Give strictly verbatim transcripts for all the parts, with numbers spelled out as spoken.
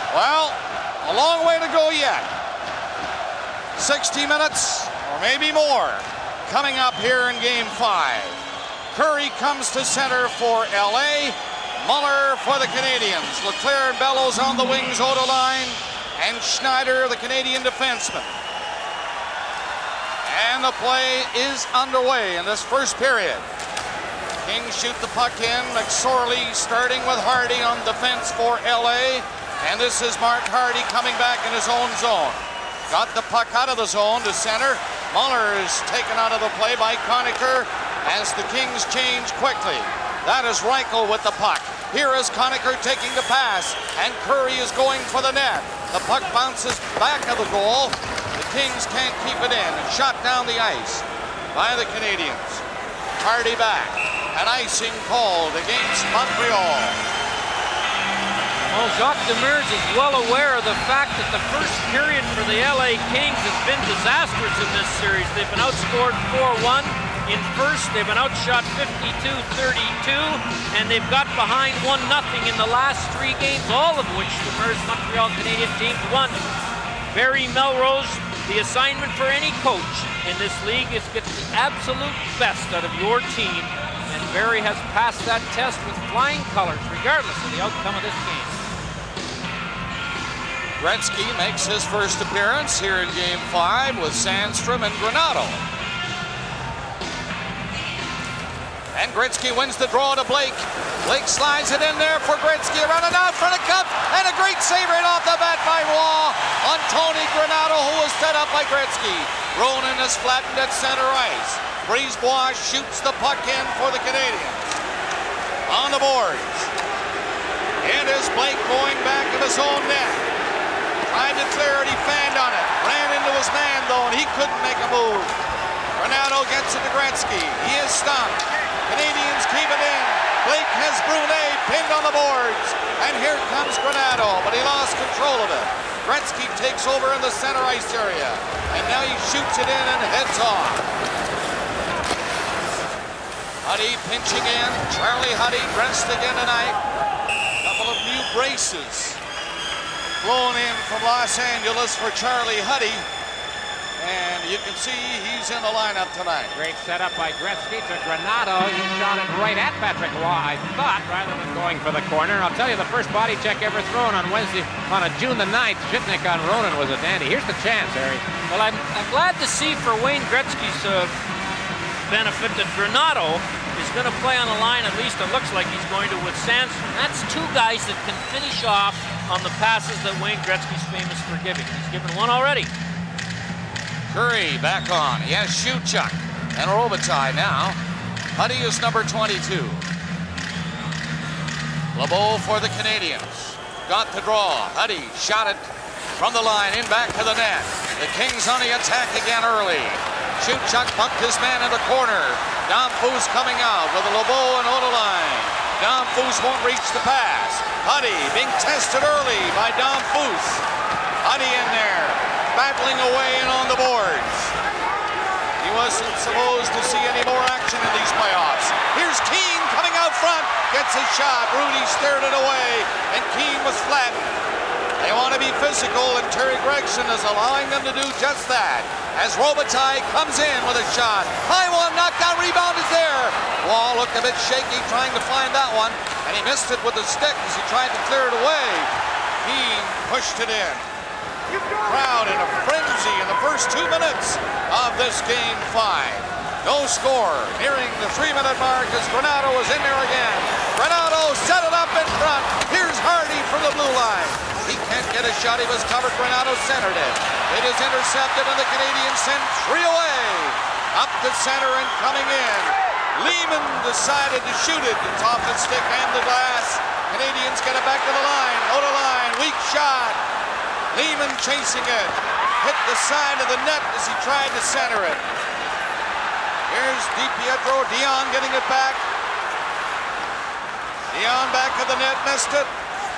Well, a long way to go yet. sixty minutes, or maybe more, coming up here in game five. Curry comes to center for L A. Muller for the Canadians. Leclerc and Bellows on the wings, Odeline, and Schneider, the Canadian defenseman. And the play is underway in this first period. Kings shoot the puck in. McSorley starting with Hardy on defense for L A. And this is Mark Hardy coming back in his own zone. Got the puck out of the zone to center. Muller is taken out of the play by Conacher as the Kings change quickly. That is Reichel with the puck. Here is Conacher taking the pass, and Curry is going for the net. The puck bounces back of the goal. The Kings can't keep it in. It's shot down the ice by the Canadians. Hardy back. An icing called against Montreal. Well, Jacques Demers is well aware of the fact that the first period for the L A Kings has been disastrous in this series. They've been outscored four one. In first, they've been outshot fifty-two thirty-two, and they've got behind one nothing in the last three games, all of which the Demers Montreal Canadian team won. Barry Melrose, the assignment for any coach in this league is get the absolute best out of your team, and Barry has passed that test with flying colors, regardless of the outcome of this game. Gretzky makes his first appearance here in game five with Sandstrom and Granato. And Gretzky wins the draw to Blake. Blake slides it in there for Gretzky, running out for the cup, and a great save right off the bat by Roy on Tony Granato, who was set up by Gretzky. Ronan is flattened at center ice. Brisebois shoots the puck in for the Canadians. On the boards. It is Blake going back of his own net. Tried to clear it, he fanned on it. Ran into his man though, and he couldn't make a move. Granato gets it to Gretzky. He is stumped. Canadians keep it in. Blake has Brunet pinned on the boards. And here comes Granato, but he lost control of it. Gretzky takes over in the center ice area. And now he shoots it in and heads off. Huddy pinching in. Charlie Huddy dressed again tonight. A couple of new braces flown in from Los Angeles for Charlie Huddy. And you can see he's in the lineup tonight. Great setup by Gretzky to Granato. He shot it right at Patrick Roy, I thought, rather than going for the corner. I'll tell you, the first body check ever thrown on Wednesday, on a June the ninth, Shitnik on Ronan was a dandy. Here's the chance, Harry. Well, I'm, I'm glad to see for Wayne Gretzky's uh, benefit that Granato is going to play on a line, at least it looks like he's going to, with Sandstrom. That's two guys that can finish off on the passes that Wayne Gretzky's famous for giving. He's given one already. Curry back on. He has Shewchuk and Robitaille now. Huddy is number twenty-two. LeBeau for the Canadians. Got the draw. Huddy shot it from the line in back to the net. The Kings on the attack again early. Shewchuk bumped his man in the corner. Dom Foose coming out with a LeBeau and Odeline. Dom Foose won't reach the pass. Huddy being tested early by Dom Foose. Huddy in there, battling away and on the boards. He wasn't supposed to see any more action in these playoffs. Here's Keane coming out front, gets his shot. Rudy stared it away, and Keane was flattened. They want to be physical, and Terry Gregson is allowing them to do just that. As Robitaille comes in with a shot. High one, knockdown, rebound is there. Wall looked a bit shaky trying to find that one, and he missed it with the stick as he tried to clear it away. Keane pushed it in. Crowd in a frenzy in the first two minutes of this game five. No score. Nearing the three-minute mark as Granato is in there again. Granato set it up in front. Here's Hardy from the blue line. He can't get a shot. He was covered. Granato centered it. It is intercepted, and the Canadians send three away. Up the center and coming in. Lehman decided to shoot it. It's off the stick and the glass. Canadians get it back to the line. Odeline, weak shot. Lehman chasing it. Hit the side of the net as he tried to center it. Here's DiPietro. Dion getting it back. Dion back to the net, missed it.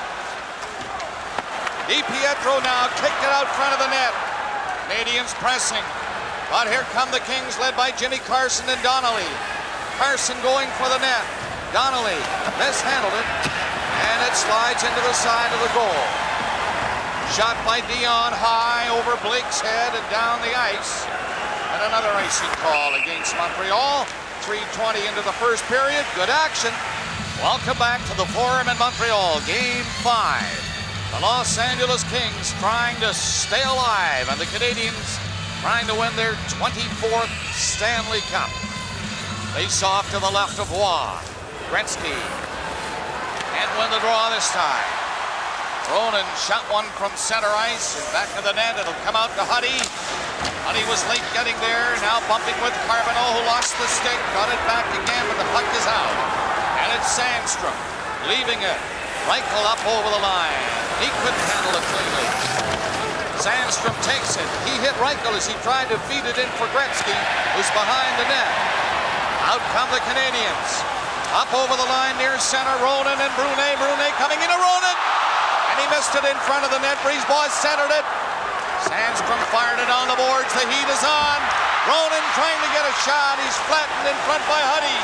DiPietro now kicked it out front of the net. Canadians pressing. But here come the Kings led by Jimmy Carson and Donnelly. Carson going for the net. Donnelly mishandled it. And it slides into the side of the goal. Shot by Dion high over Blake's head and down the ice. And another icing call against Montreal. three twenty into the first period. Good action. Welcome back to the Forum in Montreal. Game five. The Los Angeles Kings trying to stay alive, and the Canadians trying to win their twenty-fourth Stanley Cup. Face off to the left of Waugh. Gretzky. And win the draw this time. Ronan shot one from center ice and back of the net. It'll come out to Huddy. Huddy was late getting there. Now bumping with Carbonneau, who lost the stick. Got it back again, but the puck is out. And it's Sandstrom leaving it. Reichel up over the line. He couldn't handle it cleanly. Sandstrom takes it. He hit Reichel as he tried to feed it in for Gretzky, who's behind the net. Out come the Canadians. Up over the line near center. Ronan and Brunet. Brunet coming into Ronan. And he missed it in front of the net. Brisebois centered it. Sandstrom fired it on the boards. The heat is on. Ronan trying to get a shot. He's flattened in front by Huddy.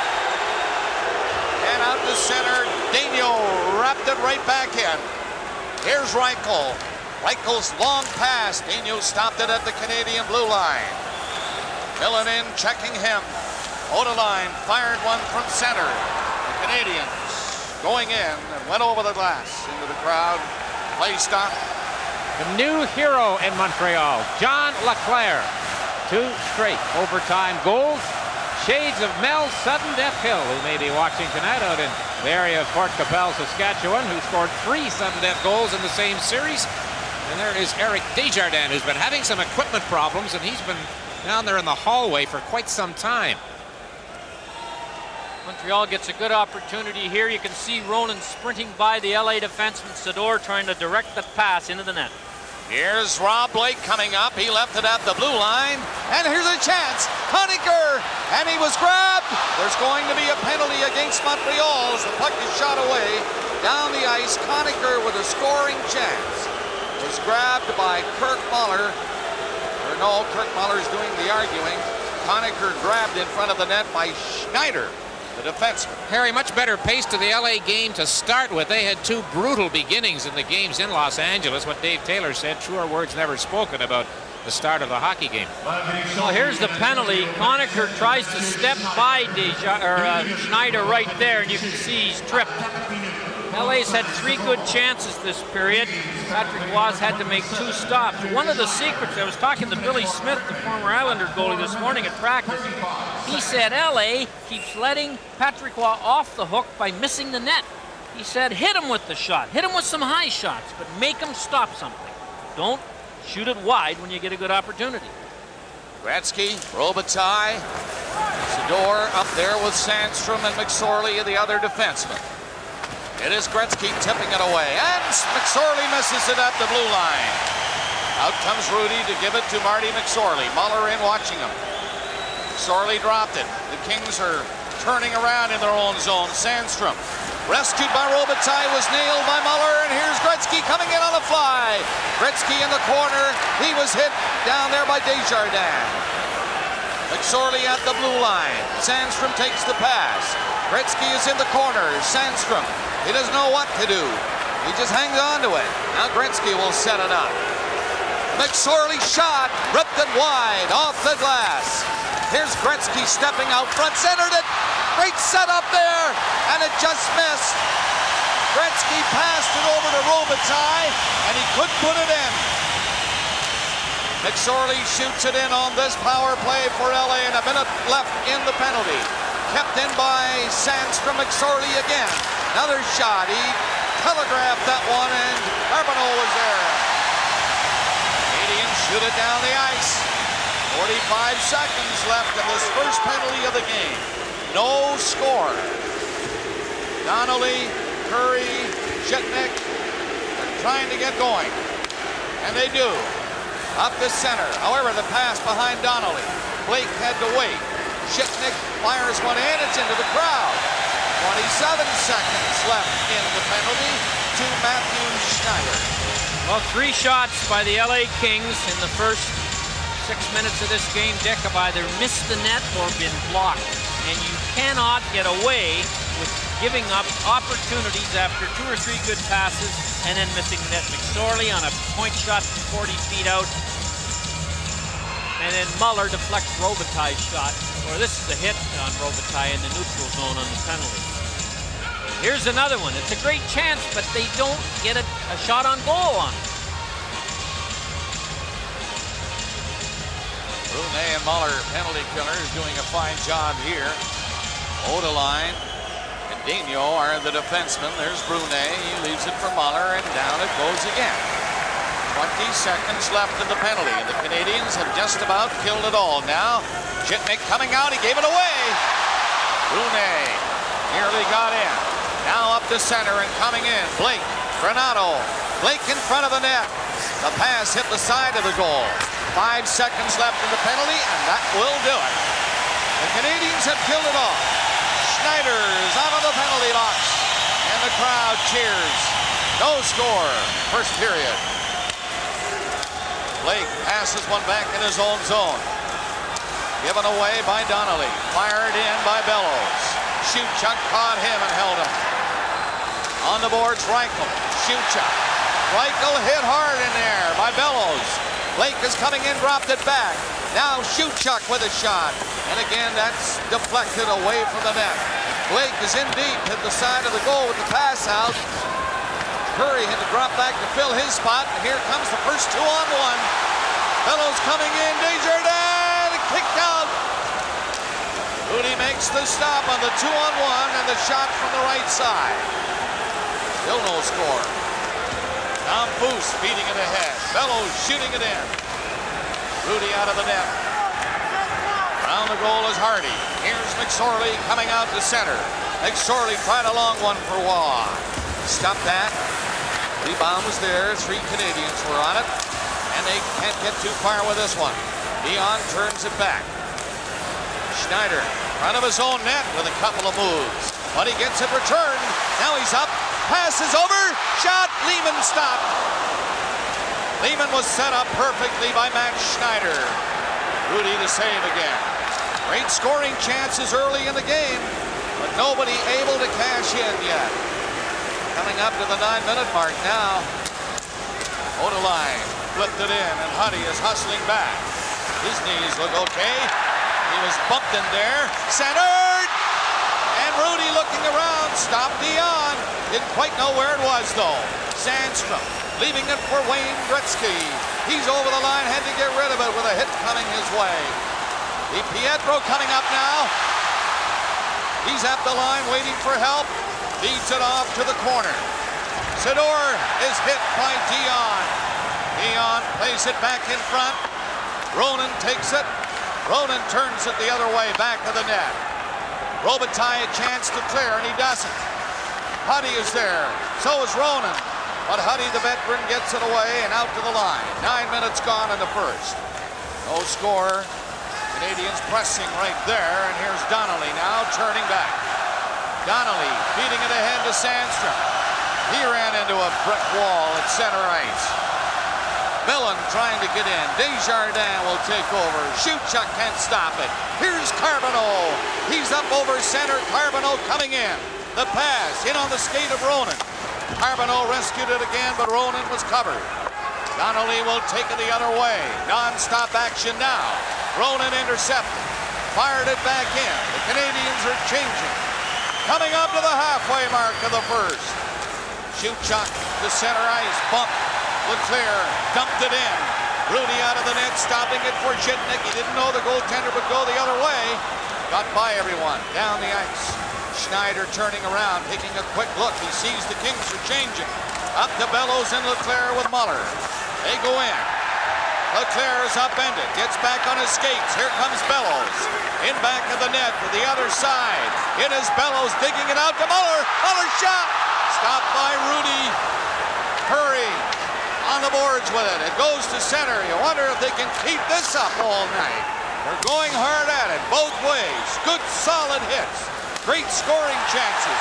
And out to center. Daigneault wrapped it right back in. Here's Reichel. Reichel's long pass. Daigneault stopped it at the Canadian blue line. Filling in, checking him. Odeline fired one from center. The Canadians going in and went over the glass into the crowd. Play stop. The new hero in Montreal, John Leclerc. Two straight overtime goals. Shades of Mel Sudden Death Hill, who may be watching tonight out in the area of Fort Capel, Saskatchewan, who scored three sudden death goals in the same series. And there is Eric Desjardins, who's been having some equipment problems, and he's been down there in the hallway for quite some time. Montreal gets a good opportunity here. You can see Ronan sprinting by the L A defenseman Sador, trying to direct the pass into the net. Here's Rob Blake coming up. He left it at the blue line. And here's a chance. Conacher. And he was grabbed. There's going to be a penalty against Montreal as the puck is shot away down the ice. Conacher with a scoring chance was grabbed by Kirk Muller. Or no, Kirk Muller is doing the arguing. Conacher grabbed in front of the net by Schneider, the defenseman. Harry, much better pace to the L A game to start with. They had two brutal beginnings in the games in Los Angeles. What Dave Taylor said, truer words never spoken about the start of the hockey game. Well, here's the penalty. Conacher tries to step by Deja, or, uh, Schneider right there, and you can see he's tripped. L A's had three good chances this period. Patrick Roy had to make two stops. One of the secrets, I was talking to Billy Smith, the former Islander goalie, this morning at practice. He said L A keeps letting Patrick Roy off the hook by missing the net. He said hit him with the shot, hit him with some high shots, but make him stop something. Don't shoot it wide when you get a good opportunity. Gretzky, Robitaille, Sador up there with Sandstrom and McSorley, the other defenseman. It is Gretzky tipping it away, and McSorley misses it at the blue line. Out comes Rudy to give it to Marty McSorley. Muller in watching him. McSorley dropped it. The Kings are turning around in their own zone. Sandstrom, rescued by Robitaille, was nailed by Muller, and here's Gretzky coming in on a fly. Gretzky in the corner. He was hit down there by Desjardins. McSorley at the blue line. Sandstrom takes the pass. Gretzky is in the corner. Sandstrom, he doesn't know what to do. He just hangs on to it. Now Gretzky will set it up. McSorley shot, ripped it wide, off the glass. Here's Gretzky stepping out front, centered it. Great setup there, and it just missed. Gretzky passed it over to Robitaille, and he couldn't put it in. McSorley shoots it in on this power play for L A, and a minute left in the penalty. Kept in by Sandstrom. McSorley again. Another shot. He telegraphed that one, and Carbonneau was there. Canadians shoot it down the ice. forty-five seconds left in this first penalty of the game. No score. Donnelly, Curry, Shitnik are trying to get going. And they do. Up the center. However, the pass behind Donnelly. Blake had to wait. Shitnik fires one in. It's into the crowd. twenty-seven seconds left in the penalty to Matthew Schneider. Well, three shots by the L A Kings in the first six minutes of this game, Dick, have either missed the net or been blocked. And you cannot get away with giving up opportunities after two or three good passes and then missing the net. McSorley on a point shot from forty feet out. And then Muller deflects Robitaille's shot. Or this is a hit on Robitaille in the neutral zone on the penalty. Here's another one. It's a great chance, but they don't get a, a shot on goal on it. Brunet and Muller, penalty killers, doing a fine job here. Odeline and Dino are the defensemen. There's Brunet. He leaves it for Muller, and down it goes again. twenty seconds left in the penalty, and the Canadians have just about killed it all. Now, Jitnik coming out. He gave it away. Brunet nearly got in. Now up the center and coming in. Blake, Granato. Blake in front of the net. The pass hit the side of the goal. Five seconds left in the penalty, and that will do it. The Canadians have killed it all. Schneider's out of the penalty box, and the crowd cheers. No score, first period. Blake passes one back in his own zone. Given away by Donnelly. Fired in by Bellows. Shootchuk caught him and held him. On the boards, Reichel. Shootchuk. Reichel hit hard in there by Bellows. Blake is coming in, dropped it back. Now Shootchuk with a shot. And again, that's deflected away from the net. Blake is in deep, hit the side of the goal with the pass out. Curry had to drop back to fill his spot. And here comes the first two on one. Bellows coming in. Desjardins kicked out. Rudy makes the stop on the two on one and the shot from the right side. Still no score. Tom Foose feeding it ahead. Bellows shooting it in. Rudy out of the net. Around the goal is Hardy. Here's McSorley coming out to center. McSorley tried a long one for Waugh. Stop that. Rebound was there. Three Canadians were on it. And they can't get too far with this one. Dion turns it back. Schneider, front of his own net with a couple of moves. But he gets it returned. Now he's up. Passes over. Shot. Lehman stopped. Lehman was set up perfectly by Max Schneider. Rudy to save again. Great scoring chances early in the game, but nobody able to cash in yet. Coming up to the nine-minute mark now. Odeline flipped it in, and Huddy is hustling back. His knees look okay. He was bumped in there. Centered! And Rudy looking around. Stopped Dion. Didn't quite know where it was, though. Sandstrom leaving it for Wayne Gretzky. He's over the line, had to get rid of it with a hit coming his way. DiPietro coming up now. He's at the line waiting for help. Leads it off to the corner. Sidor is hit by Dion. Dion plays it back in front. Ronan takes it. Ronan turns it the other way, back to the net. Robitaille a chance to clear, and he doesn't. Huddy is there. So is Ronan. But Huddy, the veteran, gets it away and out to the line. Nine minutes gone in the first. No score. Canadians pressing right there, and here's Donnelly now turning back. Donnelly feeding it ahead to Sandstrom. He ran into a brick wall at center ice. Millen trying to get in. Desjardins will take over. Shootchuk can't stop it. Here's Carbonneau. He's up over center. Carbonneau coming in. The pass in on the skate of Ronan. Carbonneau rescued it again, but Ronan was covered. Donnelly will take it the other way. Non-stop action now. Ronan intercepted. Fired it back in. The Canadians are changing. Coming up to the halfway mark of the first. Shootchuk to center ice. Bump. Leclerc dumped it in. Rudy out of the net, stopping it for Jitnik. He didn't know the goaltender would go the other way. Got by everyone. Down the ice. Schneider turning around, taking a quick look. He sees the Kings are changing. Up to Bellows and Leclerc with Muller. They go in. Leclerc is upended. Gets back on his skates. Here comes Bellows. In back of the net to the other side. It is Bellows digging it out to Muller. Muller shot. Stopped by Rudy. Curry on the boards with it. It goes to center. You wonder if they can keep this up all night. They're going hard at it both ways. Good solid hits. Great scoring chances.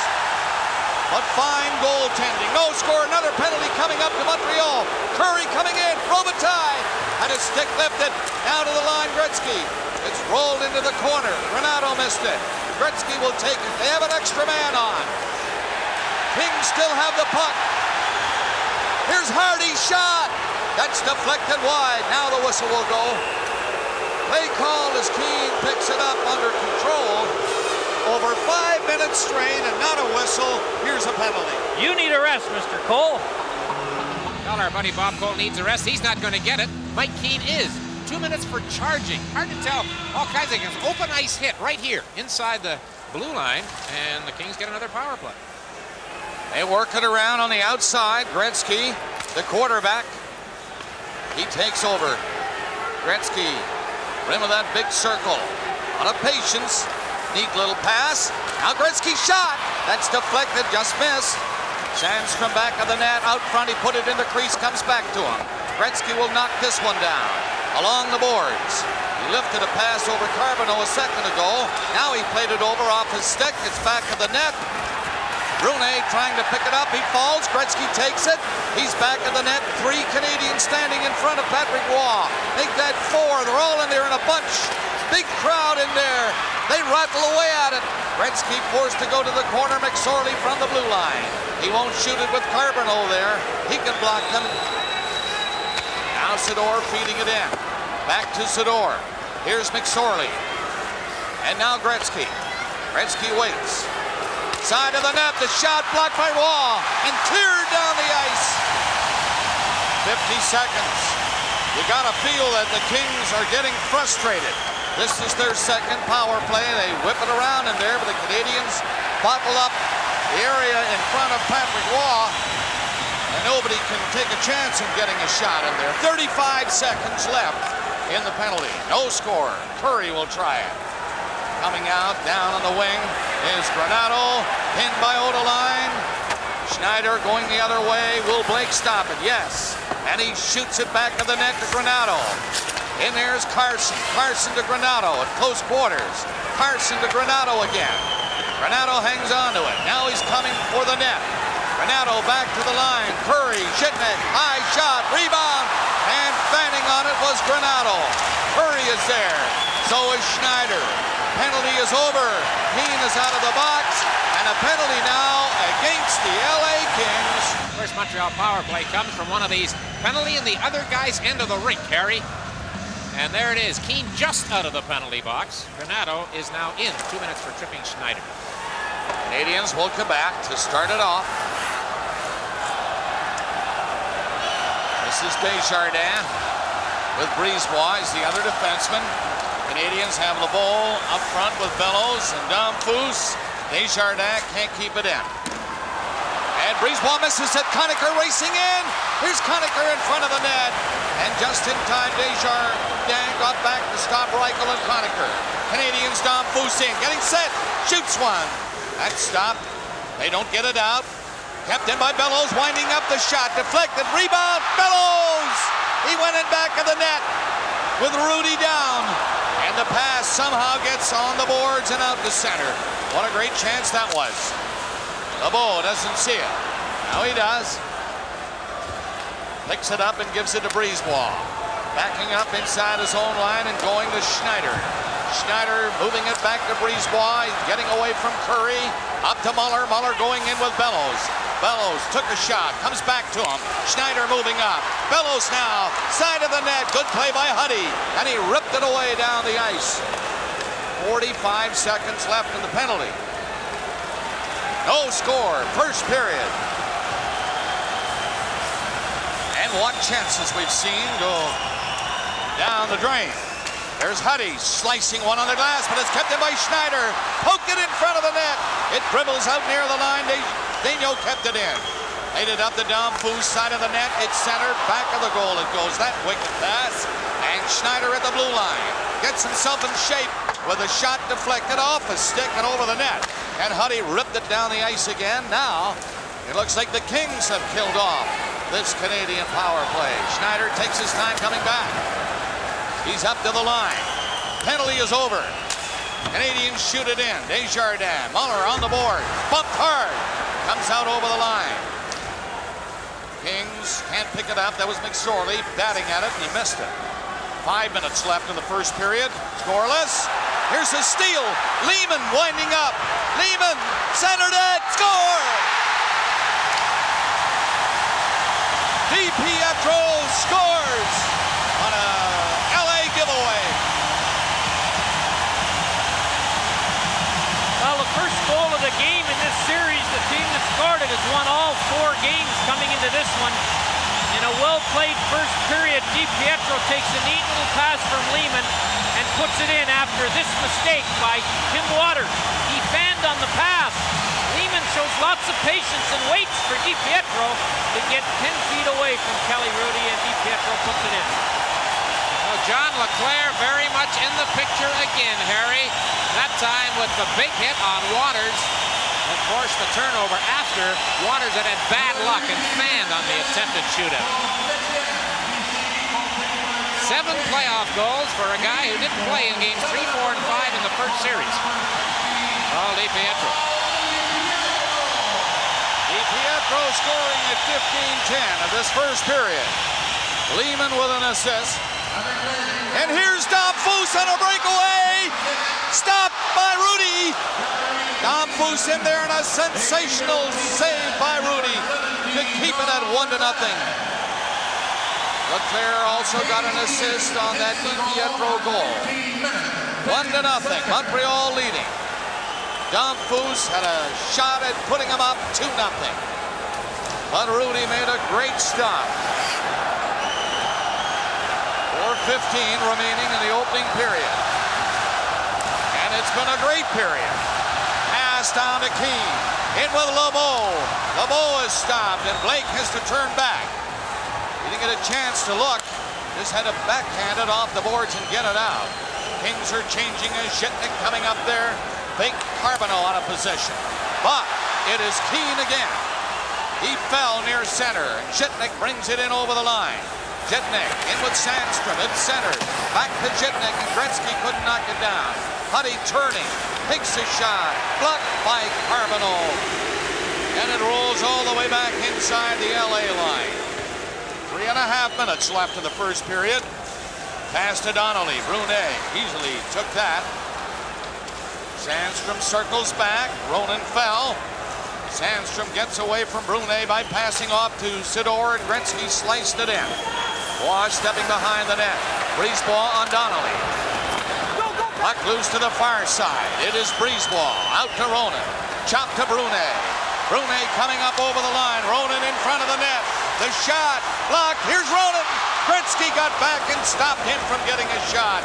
But fine goaltending. No score. Another penalty coming up to Montreal. Curry coming in. Robitaille had a stick lifted. Now to the line, Gretzky. It's rolled into the corner. Renato missed it. Gretzky will take it. They have an extra man on. Kings still have the puck. Here's Hardy's shot. That's deflected wide. Now the whistle will go. Play called as Keane picks it up under control. Over five minutes strain and not a whistle. Here's a penalty. You need a rest, Mister Cole. Well, our buddy Bob Cole needs a rest. He's not going to get it. Mike Keane is. Two minutes for charging. Hard to tell. All kinds of things. Open ice hit right here inside the blue line, and the Kings get another power play. They work it around on the outside. Gretzky, the quarterback. He takes over. Gretzky, rim of that big circle. On a patience. Neat little pass. Now Gretzky shot. That's deflected, just missed. Sandstrom back of the net. Out front, he put it in the crease, comes back to him. Gretzky will knock this one down. Along the boards. He lifted a pass over Carbonneau a second ago. Now he played it over off his stick. It's back of the net. Brunet trying to pick it up. He falls. Gretzky takes it. He's back of the net. Three Canadians standing in front of Patrick Roy. Make that four. They're all in there in a bunch. Big crowd in there. They rattle away at it. Gretzky forced to go to the corner. McSorley from the blue line. He won't shoot it with Carbonneau there. He can block them. Now Sador feeding it in. Back to Sador. Here's McSorley. And now Gretzky. Gretzky waits. Side of the net. The shot blocked by Roy and cleared down the ice. fifty seconds. You got to feel that the Kings are getting frustrated. This is their second power play. They whip it around in there, but the Canadians bottle up the area in front of Patrick Roy, and nobody can take a chance in getting a shot in there. thirty-five seconds left in the penalty. No score. Curry will try it. Coming out, down on the wing is Granato, pinned by Odeline. Schneider going the other way. Will Blake stop it? Yes. And he shoots it back to the net to Granato. In there's Carson. Carson to Granato at close quarters. Carson to Granato again. Granato hangs on to it. Now he's coming for the net. Granato back to the line. Curry, Shitnik, high shot, rebound, and fanning on it was Granato. Curry is there. So is Schneider. Penalty is over. Keane is out of the box, and a penalty now against the L A Kings. First Montreal power play comes from one of these. Penalty in the other guy's end of the rink, Harry. And there it is. Keane just out of the penalty box. Granato is now in. Two minutes for tripping Schneider. Canadians will come back to start it off. This is Desjardins with Brisebois, the other defenseman. Canadians have LeBeau up front with Bellows and Domfus. Desjardins can't keep it in. And Brisebois misses it. Conacher racing in. Here's Conacher in front of the net. And just in time, Desjardins got back to stop Reichel and Conacher. Canadians, Domfus in. Getting set. Shoots one. That's stopped. They don't get it out. Kept in by Bellows. Winding up the shot. Deflected. Rebound. Bellows! He went in back of the net with Rudy down. And the pass somehow gets on the boards and out to center. What a great chance that was. LeBeau doesn't see it. Now he does. Picks it up and gives it to Brisebois. Backing up inside his own line and going to Schneider. Schneider moving it back to Brisebois. Getting away from Curry. Up to Muller. Muller going in with Bellows. Bellows took a shot. Comes back to him. Schneider moving up. Bellows now. Side of the net. Good play by Huddy. And he ripped it away down the ice. forty-five seconds left in the penalty. No score. First period. And what chances we've seen go down the drain. There's Huddy slicing one on the glass, but it's kept in by Schneider. Poked it in front of the net. It dribbles out near the line. Daniel kept it in. Laid it up the Domfus side of the net. It's centered. Back of the goal it goes. That wicked pass. And Schneider at the blue line. Gets himself in shape with a shot deflected off a stick and over the net. And Huddy ripped it down the ice again. Now, it looks like the Kings have killed off this Canadian power play. Schneider takes his time coming back. He's up to the line. Penalty is over. Canadians shoot it in. Desjardins. Muller on the board. Bumped hard. Comes out over the line. Kings can't pick it up. That was McSorley batting at it, and he missed it. Five minutes left in the first period. Scoreless. Here's a steal. Lehman winding up. Lehman, center net, score! DiPietro scores on a L A giveaway. Well, the first goal of the game in this series, the team that scored it has won all four games coming into this one. In a well-played first period, DiPietro takes a neat little pass from Lehman and puts it in after this mistake by Tim Waters. He fanned on the pass. Lehman shows lots of patience and waits for DiPietro to get ten feet away from Kelly Rudy, and DiPietro puts it in. Well, John LeClair very much in the picture again, Harry. That time with the big hit on Waters and forced the turnover after Waters had had bad luck and fanned on the attempted shootout. Seven playoff goals for a guy who didn't play in games three, four, and five in the first series. Oh, DiPietro. DiPietro scoring at fifteen ten of this first period. Lehman with an assist. And here's Dom Foose on a breakaway. Stopped by Rudy. Dom Foose in there and a sensational save by Rudy to keep it at one to nothing. LeClair also got an assist on that DiPietro goal. One to nothing. Montreal leading. Dom Foose had a shot at putting him up two nothing. But Rudy made a great stop. four fifteen remaining in the opening period. And it's been a great period. Pass down to Keane. In with LeBeau. LeBeau is stopped and Blake has to turn back. He didn't get a chance to look. Just had to backhand it off the boards and get it out. Kings are changing as Zhitnik coming up there. Big Carbonneau on a position. But it is Keane again. He fell near center. And Zhitnik brings it in over the line. Zhitnik in with Sandstrom at center. Back to Zhitnik, and Gretzky couldn't knock it down. Huddy turning, takes a shot, blocked by Carbonneau. And it rolls all the way back inside the L A line. Three and a half minutes left in the first period. Pass to Donnelly. Brunet easily took that. Sandstrom circles back. Ronan fell. Sandstrom gets away from Brunet by passing off to Sidor, and Gretzky sliced it in. Wash stepping behind the net. Brisebois on Donnelly. Puck loose to the far side. It is Brisebois out to Ronan. Chop to Brunet. Brunet coming up over the line. Ronan in front of the net. The shot blocked. Here's Ronan. Gretzky got back and stopped him from getting a shot.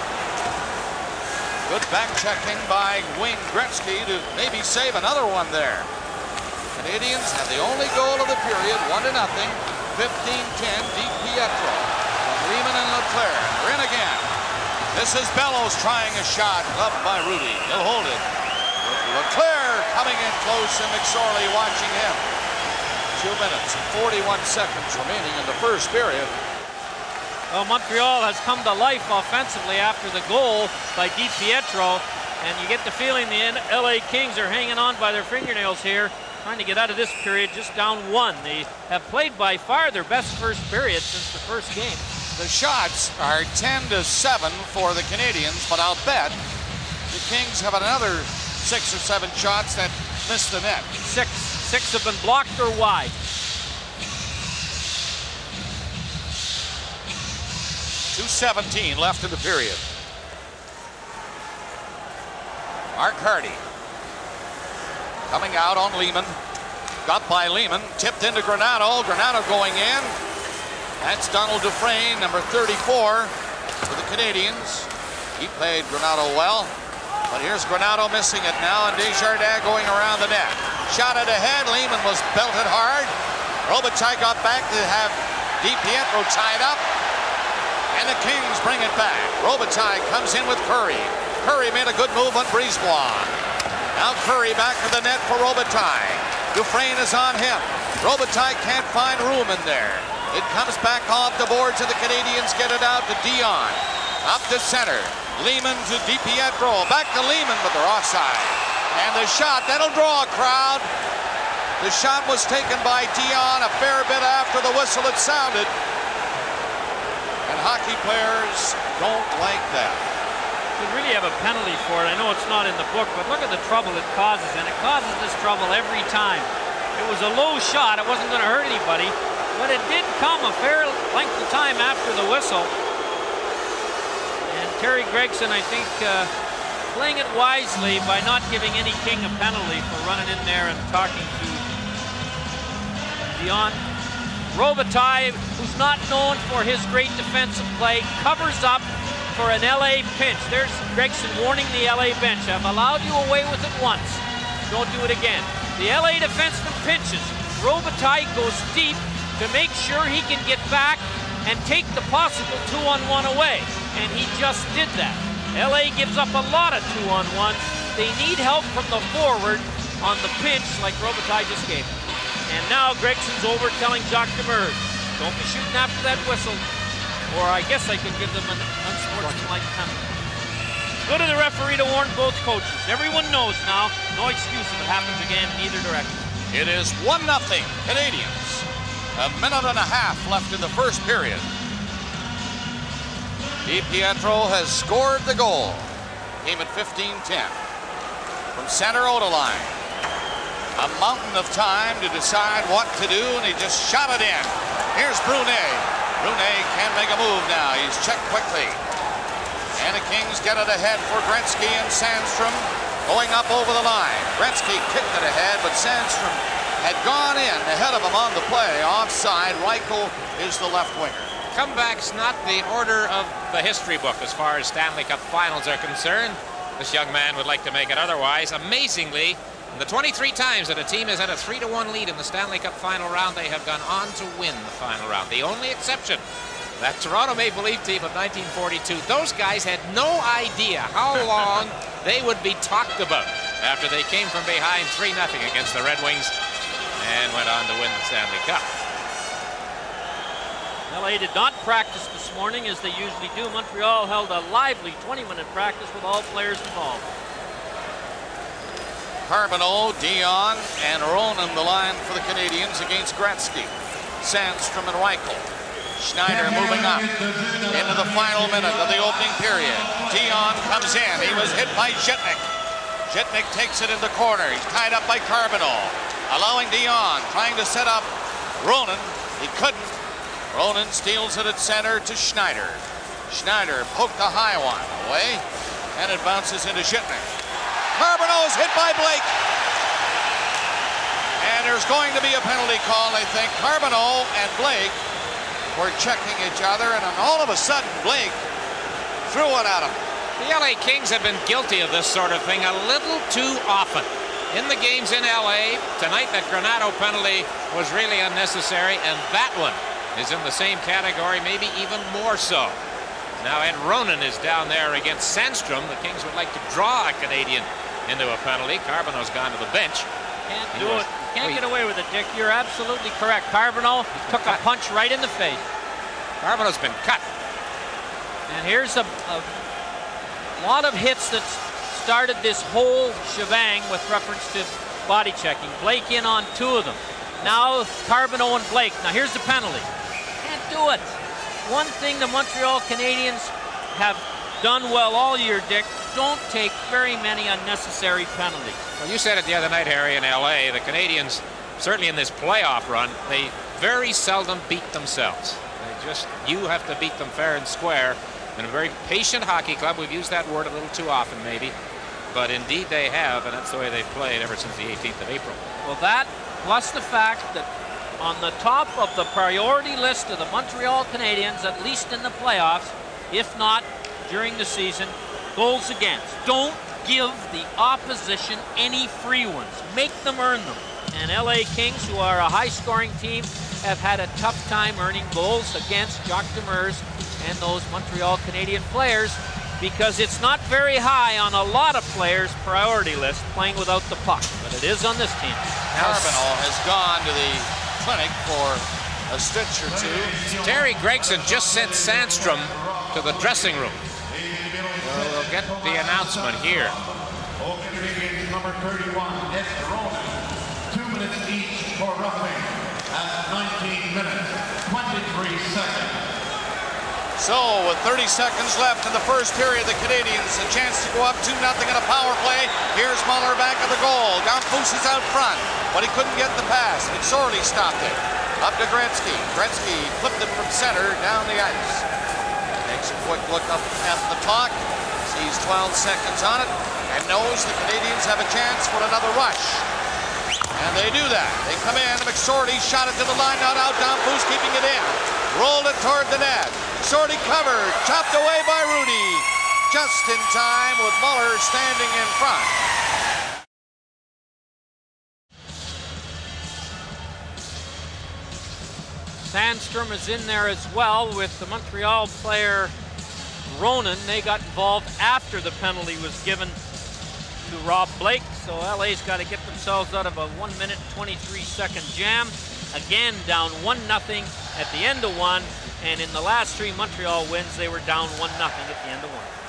Good back checking by Wayne Gretzky to maybe save another one there. Canadians have the only goal of the period, one to nothing. fifteen ten, DiPietro from Lehman and LeClair. They're in again. This is Bellows trying a shot, loved by Rudy. He'll hold it. LeClair coming in close, and McSorley watching him. Two minutes and forty-one seconds remaining in the first period. Well, Montreal has come to life offensively after the goal by DiPietro, and you get the feeling the L A Kings are hanging on by their fingernails here, trying to get out of this period just down one. They have played by far their best first period since the first game. The shots are ten to seven for the Canadians, but I'll bet the Kings have another six or seven shots that missed the net. Six. Six have been blocked or wide. two seventeen left in the period. Mark Hardy coming out on Lehman. Got by Lehman. Tipped into Granato. Granato going in. That's Donald Dufresne, number thirty-four for the Canadians. He played Granato well. But here's Granato missing it now, and Desjardins going around the net. Shot it ahead. Lehman was belted hard. Robitaille got back to have DiPietro tied up. And the Kings bring it back. Robitaille comes in with Curry. Curry made a good move on Brisebois. Now Curry back to the net for Robitaille. Dufresne is on him. Robitaille can't find room in there. It comes back off the boards, and the Canadians get it out to Dion. Up the center. Lehman to DiPietro. Back to Lehman, but they're offside. And the shot, that'll draw a crowd. The shot was taken by Dion a fair bit after the whistle had sounded. And hockey players don't like that. could really have a penalty for it. I know it's not in the book, but look at the trouble it causes, and it causes this trouble every time. It was a low shot. It wasn't going to hurt anybody, but it did come a fair length of time after the whistle. And Terry Gregson, I think, uh, playing it wisely by not giving any King a penalty for running in there and talking to Dion. Robitaille, who's not known for his great defensive play, covers up for an L A pinch. There's Gregson warning the L A bench. I've allowed you away with it once. Don't do it again. The L A defenseman pinches. Robitaille goes deep to make sure he can get back and take the possible two-on-one away. And he just did that. L A gives up a lot of two-on-ones. They need help from the forward on the pinch like Robitaille just gave. And now Gregson's over telling Jacques Demers, don't be shooting after that whistle, or I guess I can give them an unsportsmanlike penalty. Go to the referee to warn both coaches. Everyone knows now, no excuse if it happens again in either direction. It is one nothing Canadians. A minute and a half left in the first period. DiPietro has scored the goal. Came at fifteen ten. From center Oda line. A mountain of time to decide what to do, and he just shot it in. Here's Brunet. Brunet can't make a move now. He's checked quickly. And the Kings get it ahead for Gretzky and Sandstrom going up over the line. Gretzky kicked it ahead, but Sandstrom had gone in ahead of him on the play. Offside. Reichel is the left winger. Comeback's not the order of the history book as far as Stanley Cup finals are concerned. This young man would like to make it otherwise. Amazingly, the twenty-three times that a team has had a three to one lead in the Stanley Cup final round, they have gone on to win the final round. The only exception, that Toronto Maple Leaf team of nineteen forty-two. Those guys had no idea how long they would be talked about after they came from behind three nothing against the Red Wings and went on to win the Stanley Cup. L A did not practice this morning as they usually do. Montreal held a lively twenty minute practice with all players involved. Carbonneau, Dion, and Ronan the line for the Canadians against Gretzky. Sandstrom and Reichel. Schneider moving up into the final minute of the opening period. Dion comes in. He was hit by Zhitnik. Zhitnik takes it in the corner. He's tied up by Carbonneau. Allowing Dion, trying to set up Ronan. He couldn't. Ronan steals it at center to Schneider. Schneider poked a high one away, and it bounces into Zhitnik. Carbonneau is hit by Blake. And there's going to be a penalty call, I think. Carbonneau and Blake were checking each other, and then all of a sudden, Blake threw it at him. The L A Kings have been guilty of this sort of thing a little too often. In the games in L A, tonight that Granato penalty was really unnecessary, and that one is in the same category, maybe even more so. Now Ed Ronan is down there against Sandstrom. The Kings would like to draw a Canadian into a penalty. Carbonneau's gone to the bench. Can't do it. Can't get away with it, Dick. You're absolutely correct. Carbonneau took a punch right in the face. Carbonneau's been cut. And here's a, a lot of hits that started this whole shebang with reference to body checking. Blake in on two of them. Now Carbonneau and Blake. Now here's the penalty. Can't do it. One thing the Montreal Canadiens have done well all year, Dick, don't take very many unnecessary penalties. Well, you said it the other night, Harry, in L A. The Canadians, certainly in this playoff run, they very seldom beat themselves. They just, you have to beat them fair and square. In a very patient hockey club, we've used that word a little too often, maybe. But indeed they have, and that's the way they've played ever since the eighteenth of April. Well, that, plus the fact that on the top of the priority list of the Montreal Canadiens, at least in the playoffs, if not during the season, goals against. Don't give the opposition any free ones. Make them earn them. And L A Kings, who are a high-scoring team, have had a tough time earning goals against Jacques Demers and those Montreal Canadian players, because it's not very high on a lot of players' priority list playing without the puck, but it is on this team. Carbonneau has gone to the clinic for a stitch or two. Terry Gregson just sent Sandstrom to the dressing room. So we'll get the announcement here. Number thirty-one, Ed Ronan. Two minutes each for roughing at nineteen minutes, twenty-three seconds. So with thirty seconds left in the first period, the Canadians a chance to go up two nothing in a power play. Here's Muller back at the goal. Danfus is out front, but he couldn't get the pass. McSorley stopped it. Up to Gretzky. Gretzky flipped it from center down the ice. Takes a quick look up at the clock. Sees twelve seconds on it and knows the Canadians have a chance for another rush. And they do that. They come in. McSorley shot it to the line. Not out. Danfus keeping it in. Rolled it toward the net. McSorley covered. Chopped away by Rudy. Just in time with Muller standing in front. Sandstrom is in there as well with the Montreal player Ronan. They got involved after the penalty was given to Rob Blake, so L A's got to get themselves out of a one minute twenty-three second jam. Again, down one nothing at the end of one, and in the last three Montreal wins, they were down one nothing at the end of one.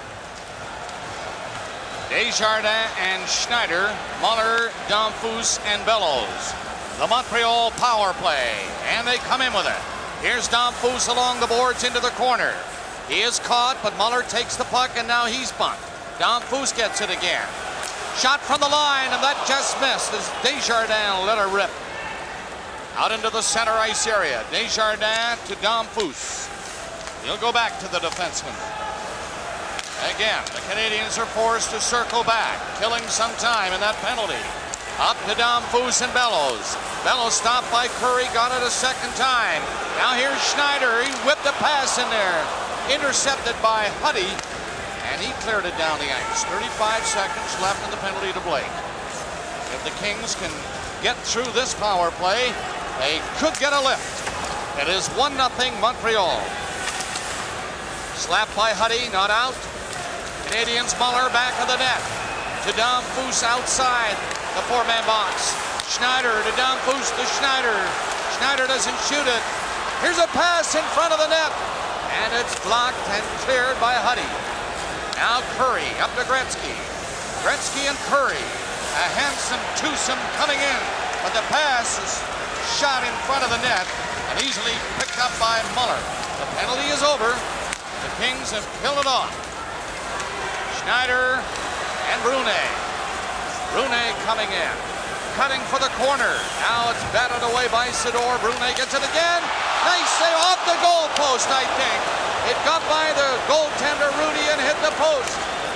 Desjardins and Schneider, Muller, Danfus, and Bellows. The Montreal power play, and they come in with it. Here's Danfus along the boards into the corner. He is caught, but Muller takes the puck, and now he's bumped. Danfus gets it again. Shot from the line, and that just missed as Desjardins let her rip. Out into the center ice area. Desjardins to Danfus. He'll go back to the defenseman. Again, the Canadians are forced to circle back, killing some time in that penalty. Up to Danfus and Bellows. Bellows stopped by Curry, got it a second time. Now here's Schneider. He whipped a pass in there. Intercepted by Huddy, and he cleared it down the ice. thirty-five seconds left in the penalty to Blake. If the Kings can get through this power play, they could get a lift. It is one nothing Montreal. Slapped by Huddy, not out. Canadians, Muller back of the net. To Danfus outside the four-man box. Schneider to Danfus to Schneider. Schneider doesn't shoot it. Here's a pass in front of the net. And it's blocked and cleared by Huddy. Now Curry up to Gretzky. Gretzky and Curry. A handsome twosome coming in. But the pass is shot in front of the net and easily picked up by Muller. The penalty is over. The Kings have killed it off. Schneider and Brunet. Brunet coming in. Cutting for the corner. Now it's batted away by Sidor. Brunet gets it again. Nice save off the goal post, I think. It got by the goaltender, Rudy, and hit the post.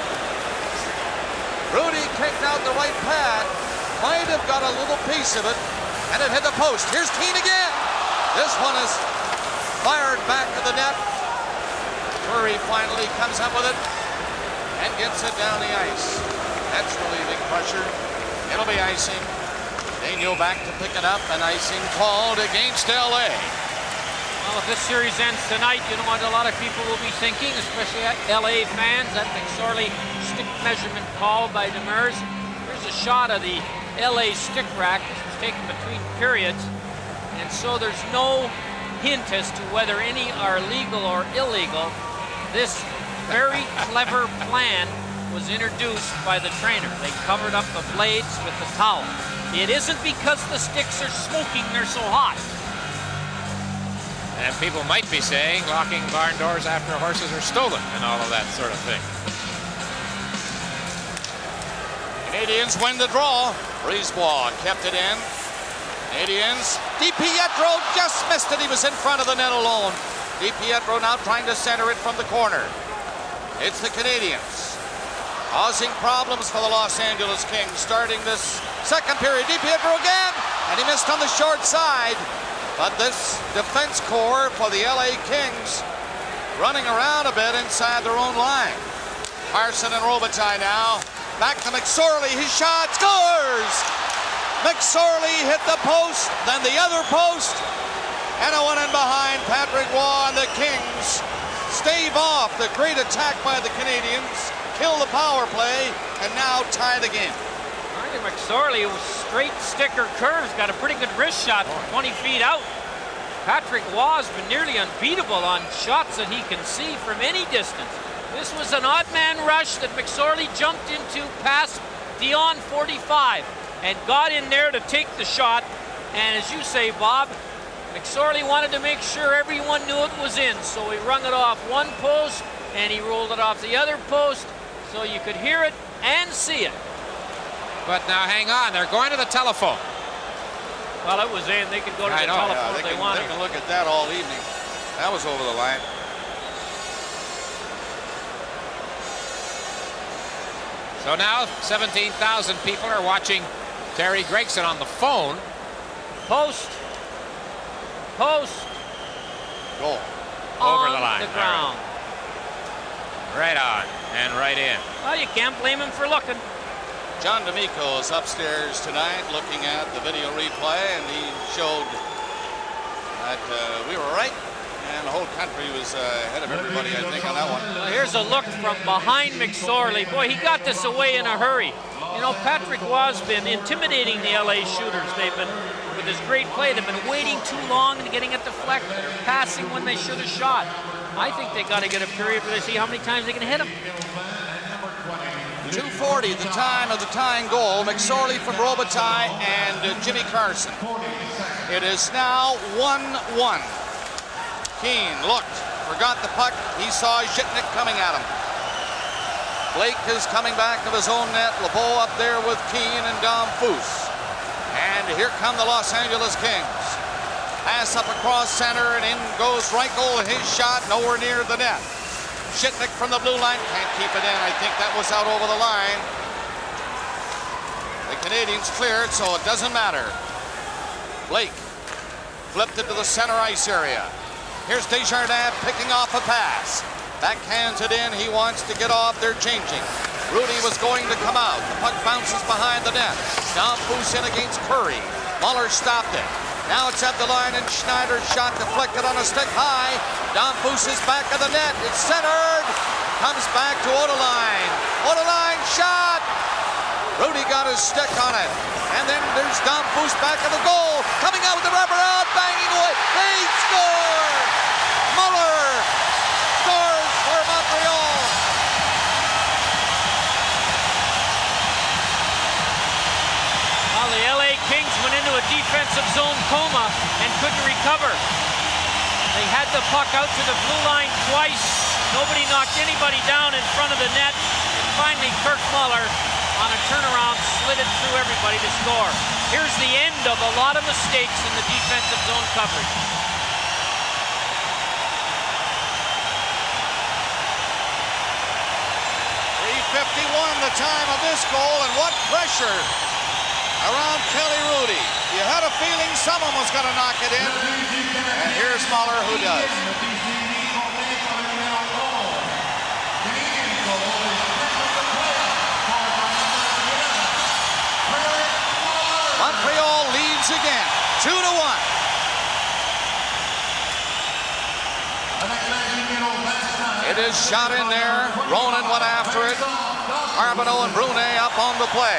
Rudy kicked out the right pad. Might have got a little piece of it, and it hit the post. Here's Keane again. This one is fired back to the net. Curry finally comes up with it and gets it down the ice. That's relieving pressure. It'll be icing. Daniel back to pick it up, and icing called against L A. Well, if this series ends tonight, you know what a lot of people will be thinking, especially L A fans, that McSorley stick measurement call by Demers. Here's a shot of the L A stick rack. This was taken between periods, and so there's no hint as to whether any are legal or illegal. This very clever plan was introduced by the trainer. They covered up the blades with the towel. It isn't because the sticks are smoking, they're so hot. And people might be saying locking barn doors after horses are stolen and all of that sort of thing. Canadians win the draw. Brisebois kept it in. Canadians. DiPietro just missed it. He was in front of the net alone. DiPietro now trying to center it from the corner. It's the Canadians causing problems for the Los Angeles Kings starting this second period. DiPietro again, and he missed on the short side. But this defense core for the L A Kings running around a bit inside their own line. Carson and Robitaille now. Back to McSorley. His shot scores! McSorley hit the post, then the other post, and a one in behind. Patrick Roy and the Kings stave off the great attack by the Canadians, kill the power play, and now tie the game. Marty McSorley was straight sticker curves, got a pretty good wrist shot from twenty feet out. Patrick Roy's been nearly unbeatable on shots that he can see from any distance. This was an odd man rush that McSorley jumped into past Dion forty-five and got in there to take the shot. And as you say, Bob, McSorley wanted to make sure everyone knew it was in, so he rung it off one post and he rolled it off the other post so you could hear it and see it. But now hang on, they're going to the telephone. Well, it was in. They could go to I the know. telephone Yeah, if they, they can, wanted. they can look at that all evening. That was over the line. So now seventeen thousand people are watching Terry Gregson on the phone. Post. Post. Goal. Over on the line. the ground. Right on and right in. Well, you can't blame him for looking. John D'Amico is upstairs tonight looking at the video replay, and he showed that uh, we were right, and the whole country was uh, ahead of everybody, I think, on that one. Well, here's a look from behind McSorley. Boy, he got this away in a hurry. You know, Patrick Waugh's been intimidating the L A shooters. They've been, with his great play, they've been waiting too long and getting it deflected or passing when they should have shot. I think they got to get a period where they see how many times they can hit him. two forty, the time of the tying goal. McSorley from Robitaille and uh, Jimmy Carson. It is now one one. Keane looked, forgot the puck. He saw Zhitnik coming at him. Blake is coming back to his own net. LeBeau up there with Keane and Dom Foose. And here come the Los Angeles Kings. Pass up across center, and in goes Reichel. His shot nowhere near the net. Zhitnik from the blue line can't keep it in. I think that was out over the line. The Canadians cleared, so it doesn't matter. Blake flipped it to the center ice area. Here's Desjardins picking off a pass. Backhands it in. He wants to get off. They're changing. Rudy was going to come out. The puck bounces behind the net. Dom Foose in against Curry. Muller stopped it. Now it's at the line, and Schneider's shot deflected on a stick high. Dom Foose is back of the net. It's centered. Comes back to Odeline. Odeline shot. Rudy got his stick on it. And then there's Dom Foose back of the goal. Coming out with the rubber out, banging away. They score! Muller scores for Montreal. Well, the L A Kings went into a defensive zone coma and couldn't recover. They had the puck out to the blue line twice. Nobody knocked anybody down in front of the net. And finally, Kirk Muller, on a turnaround, slid it through everybody to score. Here's the end of a lot of mistakes in the defensive zone coverage. three fifty-one the time of this goal, and what pressure around Kelly Rudy. You had a feeling someone was going to knock it in, and here's Muller who does. Montreal leads again, two to one. It is shot in there. Ronan went after it. Carbonneau and Brunet up on the play.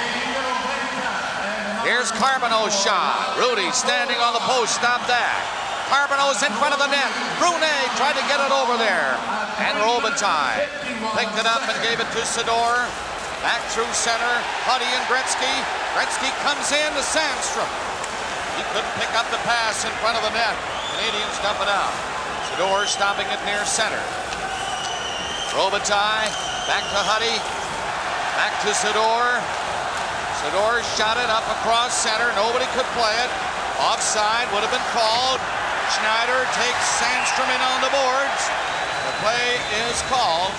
Here's Carbonneau's shot. Rudy standing on the post, stop that. Carbonneau's in front of the net. Brunet tried to get it over there. And Robitaille picked it up and gave it to Sador. Back through center, Huddy and Gretzky. Gretzky comes in to Sandstrom. He couldn't pick up the pass in front of the net. Canadians dump it out. Sador stopping it near center. Robitaille, back to Huddy. Back to Sador. Sador shot it up across center. Nobody could play it. Offside would have been called. Schneider takes Sandstrom in on the boards. The play is called.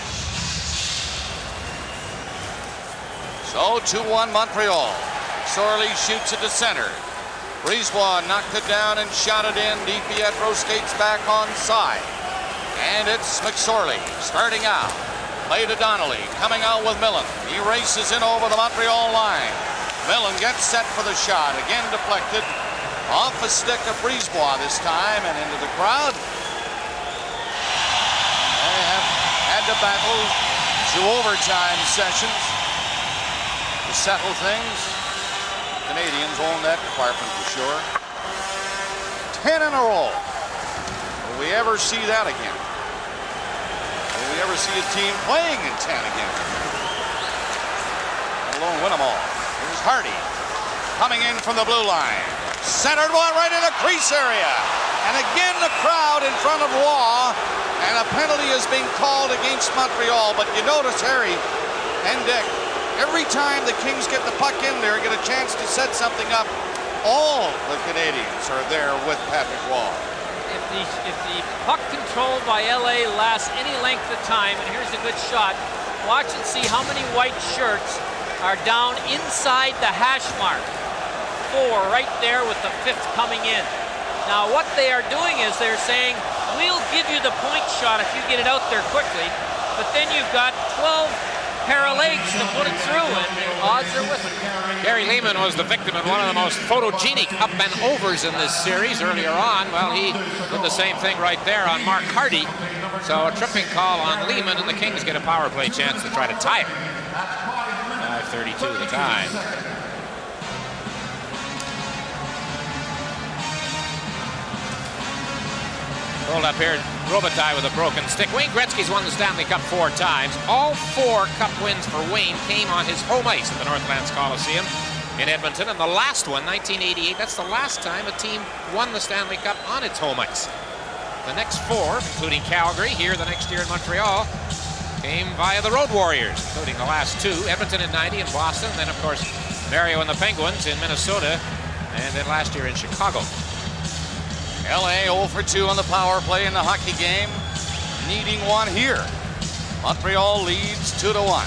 So two one Montreal. Sorley shoots it to center. Brisebois knocked it down and shot it in. DiPietro skates back on side. And it's McSorley starting out. Play to Donnelly, coming out with Millen. He races in over the Montreal line. Millen gets set for the shot. Again deflected. Off a stick of Brisebois this time and into the crowd. They have had to battle two overtime sessions to settle things. Canadians own that department for sure. Ten in a row. Will we ever see that again? Will we ever see a team playing in ten again? Let alone win them all. Here's Hardy coming in from the blue line. Centered one right in the crease area. And again the crowd in front of Waugh. And a penalty is being called against Montreal. But you notice, Harry and Dick, every time the Kings get the puck in there, get a chance to set something up, all the Canadians are there with Patrick Waugh. If the, if the puck control by L A lasts any length of time, and here's a good shot, watch and see how many white shirts are down inside the hash mark. Four right there with the fifth coming in. Now what they are doing is they're saying, we'll give you the point shot if you get it out there quickly, but then you've got twelve pair of legs to put it through, and the odds are with it. Gary Lehman was the victim in one of the most photogenic up and overs in this series earlier on. Well, he did the same thing right there on Mark Hardy. So a tripping call on Lehman, and the Kings get a power play chance to try to tie it. five thirty-two the time. Hold up here, Robitaille with a broken stick. Wayne Gretzky's won the Stanley Cup four times. All four Cup wins for Wayne came on his home ice at the Northlands Coliseum in Edmonton. And the last one, nineteen eighty-eight, that's the last time a team won the Stanley Cup on its home ice. The next four, including Calgary, here the next year in Montreal, came via the Road Warriors, including the last two, Edmonton in ninety and Boston. And then, of course, Mario and the Penguins in Minnesota, and then last year in Chicago. L A oh for two on the power play in the hockey game, needing one here. Montreal leads two to one.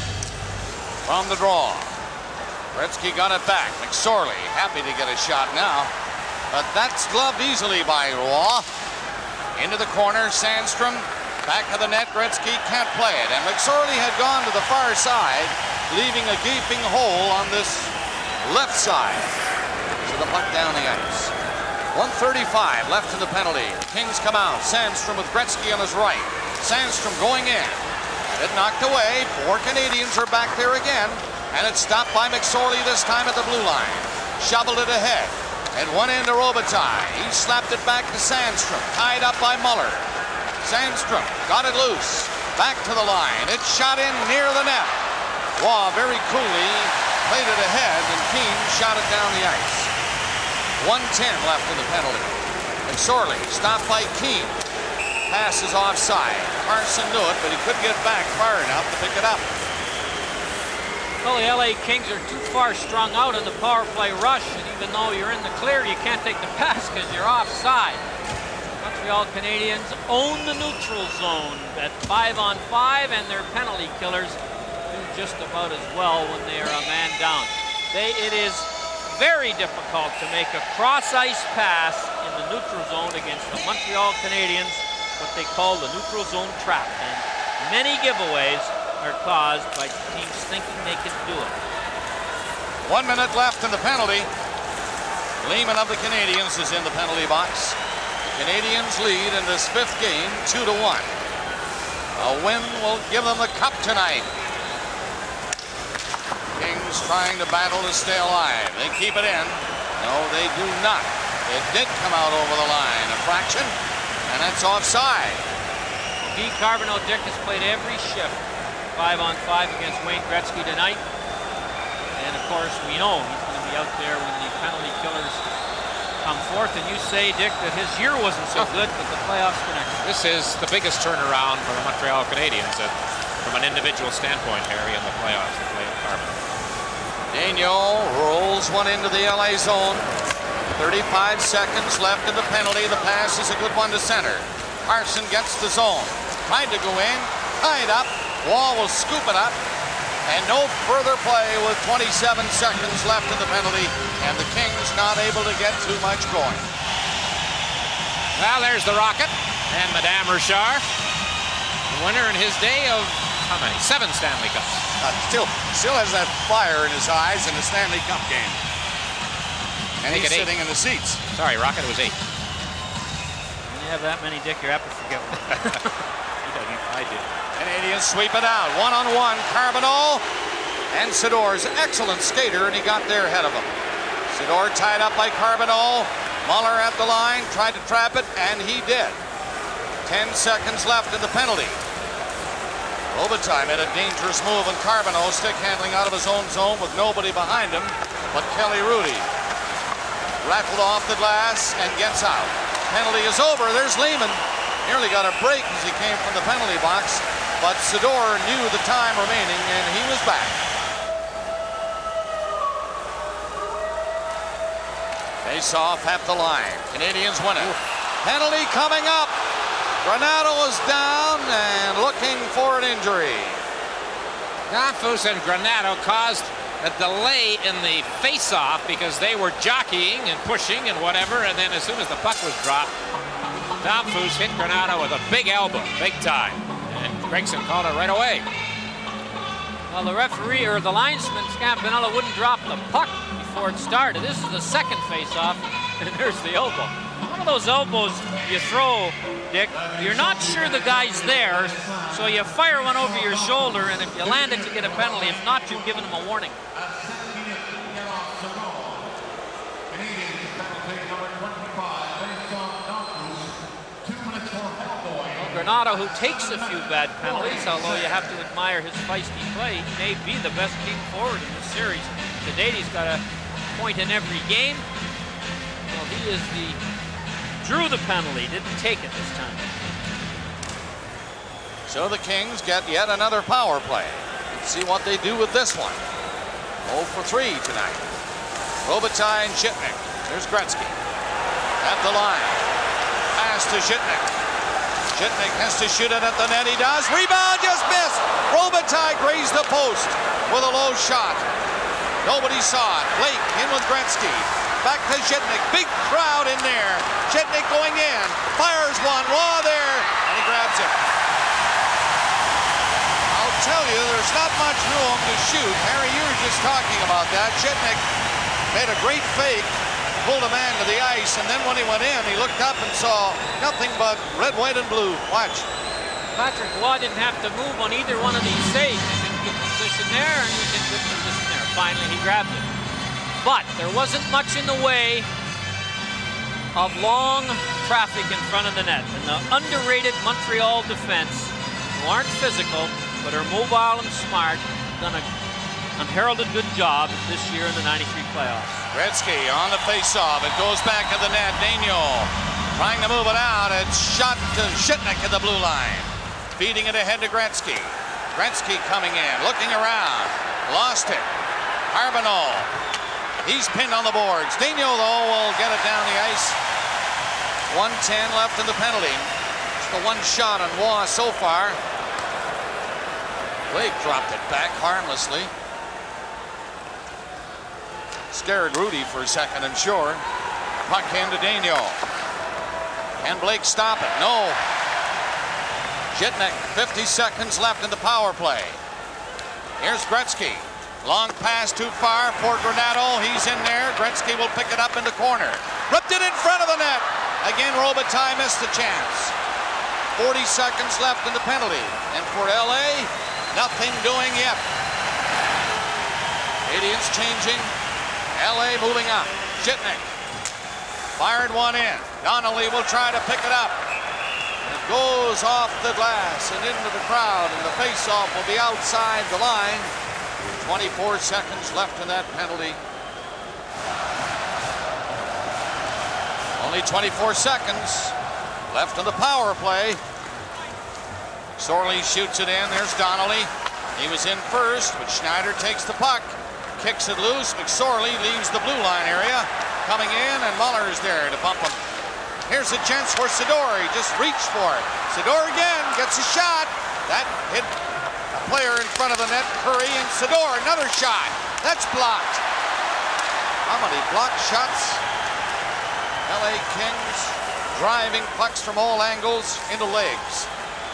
From the draw, Gretzky got it back. McSorley happy to get a shot now, but that's gloved easily by Roy. Into the corner, Sandstrom, back of the net. Gretzky can't play it, and McSorley had gone to the far side, leaving a gaping hole on this left side. So the puck down the ice. one thirty-five left in the penalty. Kings come out. Sandstrom with Gretzky on his right. Sandstrom going in. It knocked away. Four Canadians are back there again. And it's stopped by McSorley this time at the blue line. Shoveled it ahead. At one end to Robitaille. He slapped it back to Sandstrom. Tied up by Muller. Sandstrom got it loose. Back to the line. It's shot in near the net. Waugh very coolly played it ahead, and Keane shot it down the ice. one ten left in the penalty. McSorley stopped by Keane. Pass is offside. Carson knew it, but he couldn't get back far enough to pick it up. Well, the L A Kings are too far strung out in the power play rush, and even though you're in the clear, you can't take the pass because you're offside. Montreal Canadiens own the neutral zone at five on five, and their penalty killers do just about as well when they are a man down. They, it is very difficult to make a cross-ice pass in the neutral zone against the Montreal Canadiens, what they call the neutral zone trap. And many giveaways are caused by teams thinking they can do it. One minute left in the penalty. Lehman of the Canadiens is in the penalty box. The Canadiens lead in this fifth game, two to one. A win will give them the cup tonight. Kings trying to battle to stay alive. They keep it in. No, they do not. It did come out over the line a fraction, and that's offside. Guy Carbonneau-Dick has played every shift, five on five against Wayne Gretzky tonight. And of course, we know he's going to be out there when the penalty killers come forth. And you say, Dick, that his year wasn't so good, but the playoffs for next year. This is the biggest turnaround for the Montreal Canadiens uh, from an individual standpoint, Harry, in the playoffs to play with Carbonneau. Daniel rolls one into the L A zone. thirty-five seconds left in the penalty. The pass is a good one to center. Carson gets the zone. Tried to go in. Tied up. Waugh will scoop it up. And no further play with twenty-seven seconds left in the penalty. And the Kings not able to get too much going. Well, there's the Rocket and Madame Richard. The winner in his day of how many? Seven Stanley Cups. Uh, still, still has that fire in his eyes in the Stanley Cup game. And he's sitting in the seats. Sorry, Rocket, it was eight. When you have that many, Dick, you're apt to forget one. He doesn't. I do. Canadians sweep it out. One on one. Carbonneau. And Sidor's excellent skater, and he got there ahead of him. Sidor tied up by Carbonneau. Muller at the line, tried to trap it, and he did. Ten seconds left in the penalty. Robitaille made a dangerous move, and Carbonneau stick handling out of his own zone with nobody behind him but Kelly Rudy. rattled off the glass and gets out. Penalty is over. There's Lehman. Nearly got a break as he came from the penalty box, but Sador knew the time remaining and he was back. Face off at the line. Canadians win it. Penalty coming up. Granato is down and looking for an injury. Danfus and Granato caused a delay in the face-off because they were jockeying and pushing and whatever, and then as soon as the puck was dropped, Danfus hit Granato with a big elbow, big time, and Gregson called it right away. Well, the referee or the linesman, Scampanella, wouldn't drop the puck before it started. This is the second face-off, and there's the elbow. One of those elbows you throw, Dick, you're not sure the guy's there, so you fire one over your shoulder, and if you land it, you get a penalty. If not, you've given him a warning. Well, Granato, who takes a few bad penalties, although you have to admire his feisty play, he may be the best team forward in this series. To date, he's got a point in every game. Well, he is the drew the penalty, didn't take it this time. So the Kings get yet another power play. Let's see what they do with this one. oh for three tonight. Robitaille and Shitnik. There's Gretzky. At the line. Pass to Shitnik. Shitnik has to shoot it at the net. He does. Rebound, just missed. Robitaille grazed the post with a low shot. Nobody saw it. Blake in with Gretzky. Back to Shitnik. Big crowd in there. Shitnik going in. Fires one. Raw there. And he grabs it. I'll tell you, there's not much room to shoot. Harry, you were just talking about that. Shitnik made a great fake. Pulled a man to the ice. And then when he went in, he looked up and saw nothing but red, white, and blue. Watch. Patrick Roy didn't have to move on either one of these saves. He's in good position there, and he's in good position there. Finally, he grabbed it. But there wasn't much in the way of long traffic in front of the net. And the underrated Montreal defense, who aren't physical, but are mobile and smart, done an unheralded good job this year in the ninety-three playoffs. Gretzky on the face-off. It goes back to the net. Daniel trying to move it out. It's shot to Shitnik at the blue line. Feeding it ahead to Gretzky. Gretzky coming in, looking around. Lost it. Harbinol. He's pinned on the boards. Daniel, though, will get it down the ice. one ten left in the penalty. It's the one shot on Waugh so far. Blake dropped it back harmlessly. Scared Rudy for a second, I'm sure. Puck in to Daniel. Can Blake stop it? No. Shitnik, fifty seconds left in the power play. Here's Gretzky. Long pass too far for Granato. He's in there. Gretzky will pick it up in the corner. Ripped it in front of the net. Again, Robitaille missed the chance. forty seconds left in the penalty. And for L A, nothing doing yet. Canadians changing. L A moving up. Shitnik fired one in. Donnelly will try to pick it up. It goes off the glass and into the crowd, and the face-off will be outside the line. twenty-four seconds left in that penalty. Only twenty-four seconds left in the power play. Sorley shoots it in. There's Donnelly. He was in first, but Schneider takes the puck. Kicks it loose. McSorley leaves the blue line area. Coming in, and Muller is there to bump him. Here's a chance for Sador. He just reached for it. Sador again gets a shot. That hit a player in front of the net. Curry and Sador. Another shot. That's blocked. How many blocked shots? L A Kings driving pucks from all angles into legs.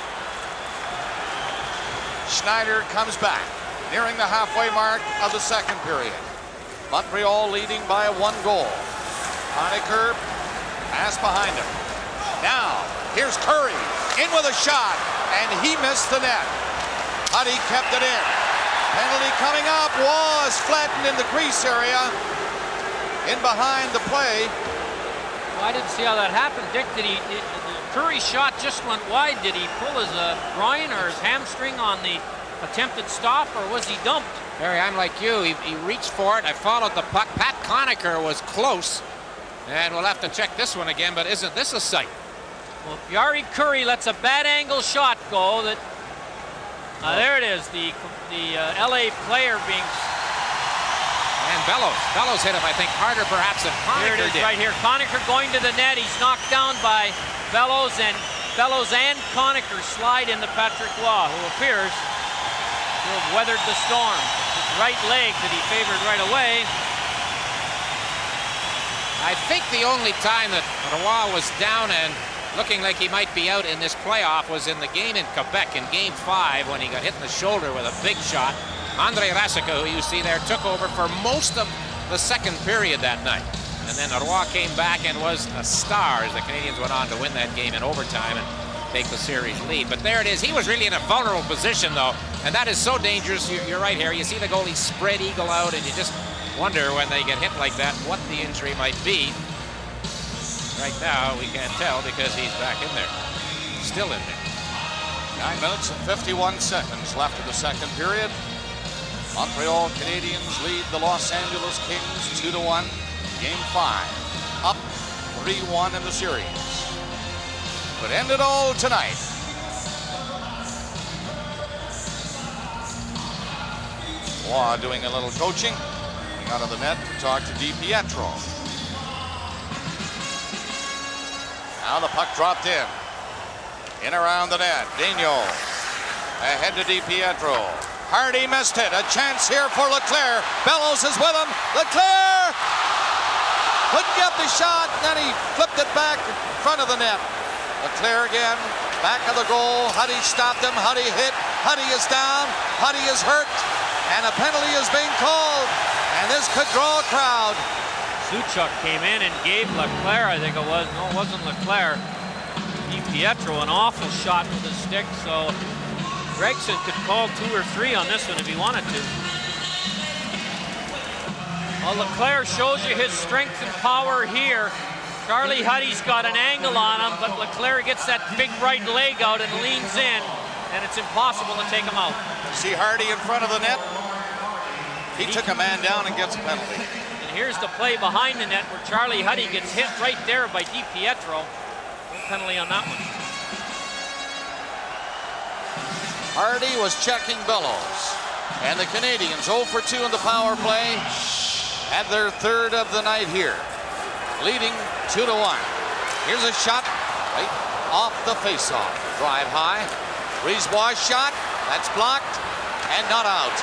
Schneider comes back, nearing the halfway mark of the second period. Montreal leading by one goal. Honecker, pass behind him. Now, here's Curry, in with a shot, and he missed the net. Huddy kept it in. Penalty coming up. Was flattened in the crease area. In behind the play. Well, I didn't see how that happened. Dick, did he, did, the Curry shot just went wide. Did he pull his uh, groin or his hamstring on the attempted stop, or was he dumped? Barry, I'm like you. He, he reached for it. I followed the puck. Pat Conacher was close. And we'll have to check this one again, but isn't this a sight? Well, Yari Curry lets a bad angle shot go. That uh, there it is. The the uh, L A player being. And Bellows. Bellows hit him, I think, harder perhaps than Conacher Here it is did. right here. Conacher going to the net. He's knocked down by Bellows, and Bellows and Conacher slide into Patrick Roy, who appears to have weathered the storm. His right leg that he favored right away. I think the only time that Roy was down and looking like he might be out in this playoff was in the game in Quebec in game five when he got hit in the shoulder with a big shot. Andre Rasica, who you see there, took over for most of the second period that night. And then Roy came back and was a star as the Canadians went on to win that game in overtime and take the series lead. But there it is. He was really in a vulnerable position, though, and that is so dangerous. You're right here. You see the goalie spread eagle out, and you just wonder when they get hit like that what the injury might be. Right now, we can't tell because he's back in there. Still in there. Nine minutes and fifty-one seconds left of the second period. Montreal Canadiens lead the Los Angeles Kings two to one. Game five. Up three one in the series. Could end it all tonight. Roy doing a little coaching. Coming out of the net to talk to DiPietro. Now the puck dropped in. In around the net. Daigneault ahead to DiPietro. Hardy missed it. A chance here for Leclerc. Bellows is with him. Leclerc couldn't get the shot. Then he flipped it back in front of the net. Leclerc again. Back of the goal. Huddy stopped him. Huddy hit. Huddy is down. Huddy is hurt. And a penalty is being called. And this could draw a crowd. Suchuk came in and gave Leclerc, I think it was. No, it wasn't Leclerc. DiPietro, an awful shot with his stick. So Gregson could call two or three on this one if he wanted to. Well, Leclerc shows you his strength and power here. Charlie Huddy's got an angle on him, but Leclerc gets that big right leg out and leans in, and it's impossible to take him out. See Hardy in front of the net? He, he took a man down and gets a penalty. And here's the play behind the net where Charlie Huddy gets hit right there by DiPietro. No penalty on that one. Hardy was checking Bellows. And the Canadians oh for two in the power play. Had their third of the night here. Leading two to one. Here's a shot right off the faceoff. Drive high. Brisebois shot. That's blocked and not out.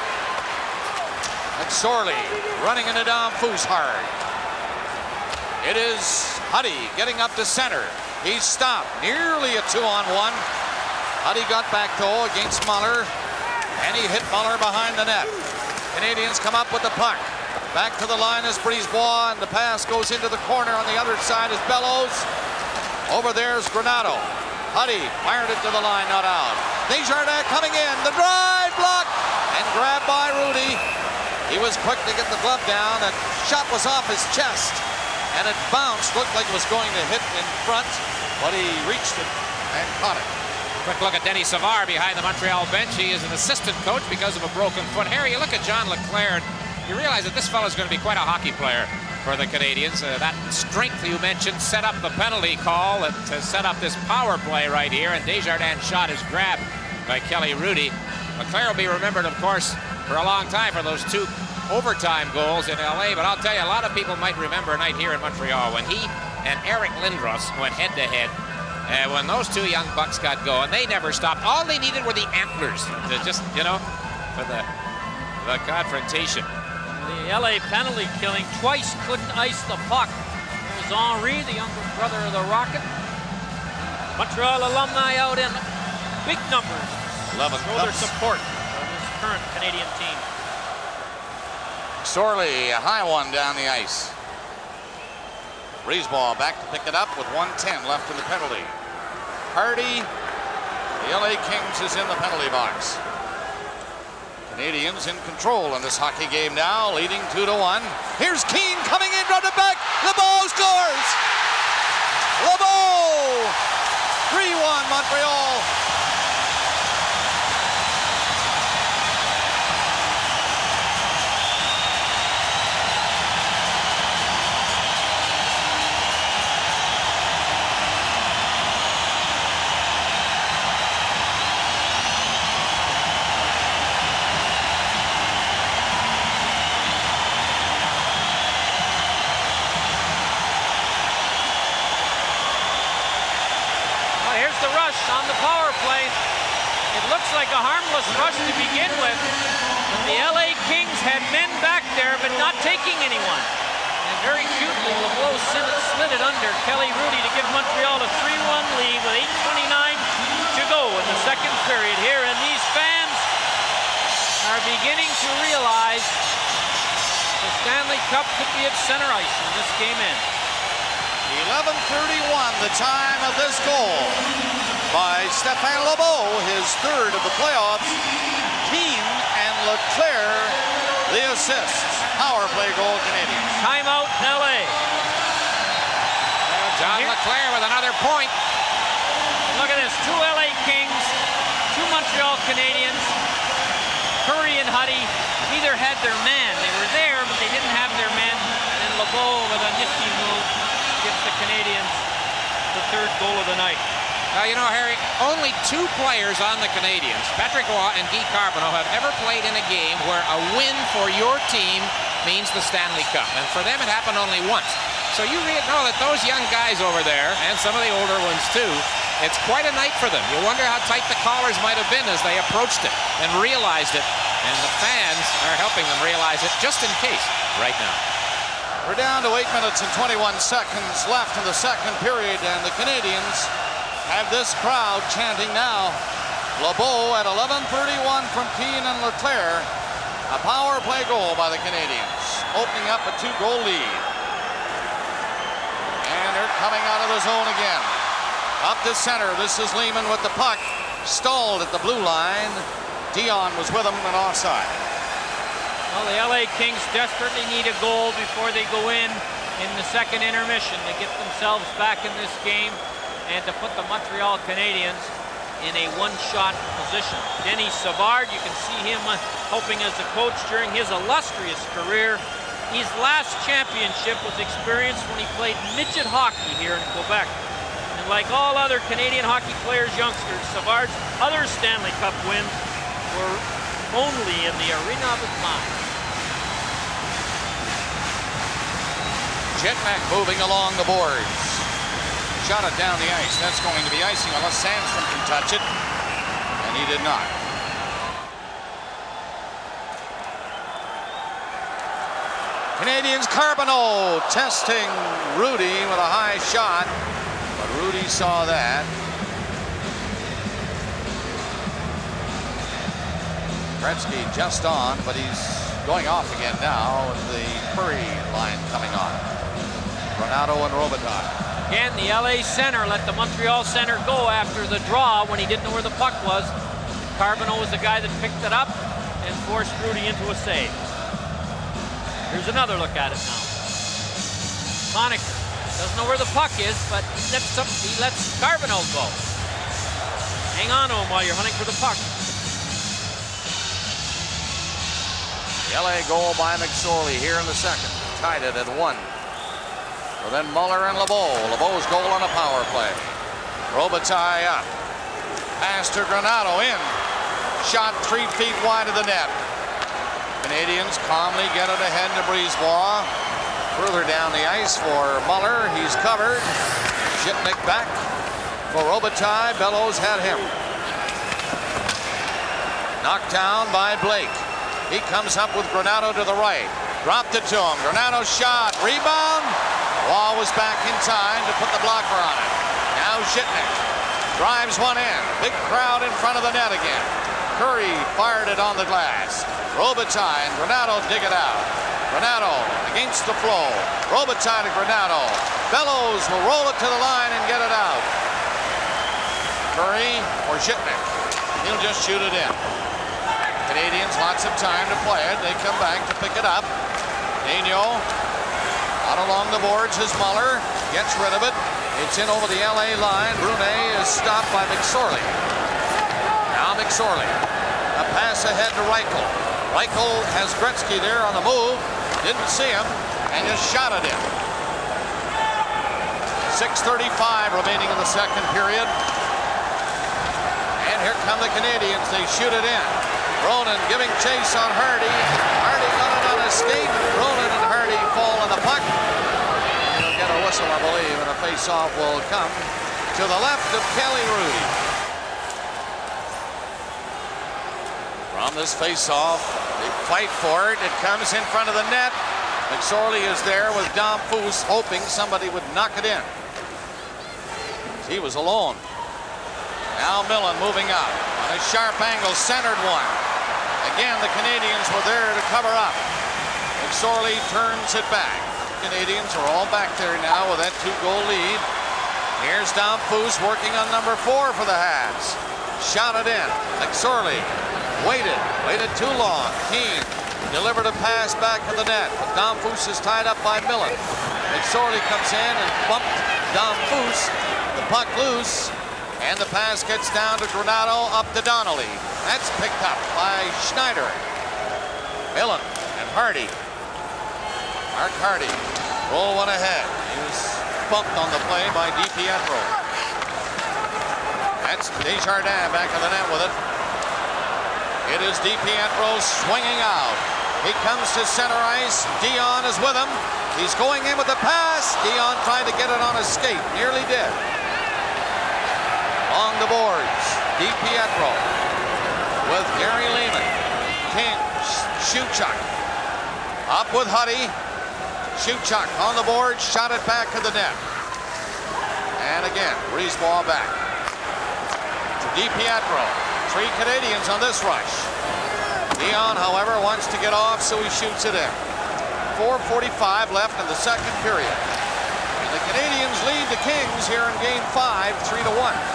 And Sorley running into Dom Foose hard. It is Huddy getting up to center. He's stopped. Nearly a two on one. Huddy got back though against Muller, and he hit Muller behind the net. Canadians come up with the puck. Back to the line is Brisebois, and the pass goes into the corner. On the other side is Bellows. Over there's Granato. Huddy fired it to the line, not out. Desjardins coming in. The drive blocked and grabbed by Rudy. He was quick to get the glove down. That shot was off his chest, and it bounced. Looked like it was going to hit in front, but he reached it and caught it. Quick look at Denny Savard behind the Montreal bench. He is an assistant coach because of a broken foot. Harry, you look at John Leclerc, you realize that this fellow is going to be quite a hockey player for the Canadians. Uh, that strength you mentioned set up the penalty call that, to set up this power play right here, and Desjardins' shot is grabbed by Kelly Rudy. Leclerc will be remembered, of course, for a long time for those two overtime goals in L A, but I'll tell you, a lot of people might remember a night here in Montreal when he and Eric Lindros went head-to-head. And when those two young bucks got going, they never stopped. All they needed were the antlers to just, you know, for the, the confrontation. The L A penalty killing twice couldn't ice the puck. It was Henri, the younger brother of the Rocket. Montreal alumni out in big numbers to show their support for this current Canadian team. Sorley, a high one down the ice. Brisebois back to pick it up with one ten left in the penalty. Hardy, the L A Kings is in the penalty box. Canadians in control in this hockey game now, leading two to one. Here's Keane coming in, run it back. LeBeau scores. LeBeau, three one Montreal. the rush on the power play. It looks like a harmless rush to begin with. But the L A Kings had men back there, but not taking anyone. And very cutely, LeBeau slid it under Kelly Rudy to give Montreal a three one lead with eight twenty-nine to go in the second period here. And these fans are beginning to realize the Stanley Cup could be at center ice when this game ends. eleven thirty-one, the time of this goal by Stéphane LeBeau, his third of the playoffs. Keane and Leclerc, the assists. Power play goal, Canadians. Timeout in L A. John Leclerc with another point. Look at this, two L A Kings, two Montreal Canadiens. Curry and Huddy neither had their man. They were there, but they didn't have their man. And LeBeau with a nifty move gives the Canadiens the third goal of the night. Uh, you know, Harry, only two players on the Canadiens, Patrick Roy and Guy Carbonneau, have ever played in a game where a win for your team means the Stanley Cup. And for them, it happened only once. So you really know that those young guys over there, and some of the older ones too, it's quite a night for them. You wonder how tight the collars might have been as they approached it and realized it. And the fans are helping them realize it just in case right now. We're down to eight minutes and twenty-one seconds left in the second period, and the Canadiens have this crowd chanting now. LeBeau at eleven thirty-one from Keane and Leclerc. A power play goal by the Canadiens, opening up a two-goal lead. And they're coming out of the zone again. Up to center, this is Lehman with the puck. Stalled at the blue line. Dion was with him and offside. Well, the L A Kings desperately need a goal before they go in in the second intermission to get themselves back in this game and to put the Montreal Canadiens in a one-shot position. Denny Savard, you can see him helping as a coach during his illustrious career. His last championship was experienced when he played midget hockey here in Quebec. And like all other Canadian hockey players, youngsters, Savard's other Stanley Cup wins were only in the arena of his mind. Jetmack moving along the boards. Shot it down the ice. That's going to be icing unless Sandstrom can touch it. And he did not. Canadiens Carbonneau testing Rudy with a high shot. But Rudy saw that. Gretzky just on, but he's going off again now with the Curry line coming on. Granato and Robitaille. Again, the L A center let the Montreal center go after the draw when he didn't know where the puck was. Carbonneau was the guy that picked it up and forced Rudy into a save. Here's another look at it now. Conacher doesn't know where the puck is, but he lets, up, he lets Carbonneau go. Hang on to him while you're hunting for the puck. The L A goal by McSorley here in the second. Tied it at one. So then Muller and LeBeau. LeBeau's goal on a power play. Robitaille up. Pass to Granato in. Shot three feet wide of the net. Canadiens calmly get it ahead to Brisebois. Further down the ice for Muller. He's covered. Shipnick back for Robitaille. Bellows had him. Knocked down by Blake. He comes up with Granato to the right. Dropped it to him. Granato's shot. Rebound. Wall was back in time to put the blocker on it. Now Shipnick drives one in. Big crowd in front of the net again. Curry fired it on the glass. Robitaille and Granato dig it out. Granato against the flow. Robitaille to Granato. Bellows will roll it to the line and get it out. Curry or Shipnick. He'll just shoot it in. Canadiens lots of time to play it. They come back to pick it up. Daniel out along the boards is Muller. Gets rid of it. It's in over the L A line. Brunet is stopped by McSorley. Now McSorley. A pass ahead to Reichel. Reichel has Gretzky there on the move. Didn't see him and just shot it in. six thirty-five remaining in the second period. And here come the Canadiens. They shoot it in. Ronan giving chase on Hardy. Hardy got it on his skate. Ronan and Hardy fall on the puck. He'll get a whistle, I believe, and a face-off will come. to the left of Kelly Rudy. From this face-off, they fight for it. It comes in front of the net. McSorley is there with Dom Foose, hoping somebody would knock it in. He was alone. Now Millen moving up on a sharp angle, centered one. Again, the Canadians were there to cover up. McSorley turns it back. The Canadians are all back there now with that two-goal lead. Here's Dom Foose working on number four for the Habs. Shot it in. McSorley waited, waited too long. Keane delivered a pass back to the net, but Dom Foose is tied up by Millen. McSorley comes in and bumped Dom Foose. The puck loose, and the pass gets down to Granato, up to Donnelly. That's picked up by Schneider. Millen and Hardy. Mark Hardy roll one ahead. He was bumped on the play by DiPietro. That's Desjardins back in the net with it. It is DiPietro swinging out. He comes to center ice. Dion is with him. He's going in with the pass. Dion tried to get it on his skate. Nearly did. Along the boards, DiPietro with Gary Lehman. King, Shewchuk up with Huddy. Shewchuk on the board, shot it back to the net. And again, Brisebois back to DiPietro. Three Canadians on this rush. Dion, however, wants to get off, so he shoots it in. four forty-five left in the second period. And the Canadians lead the Kings here in game five, three to one.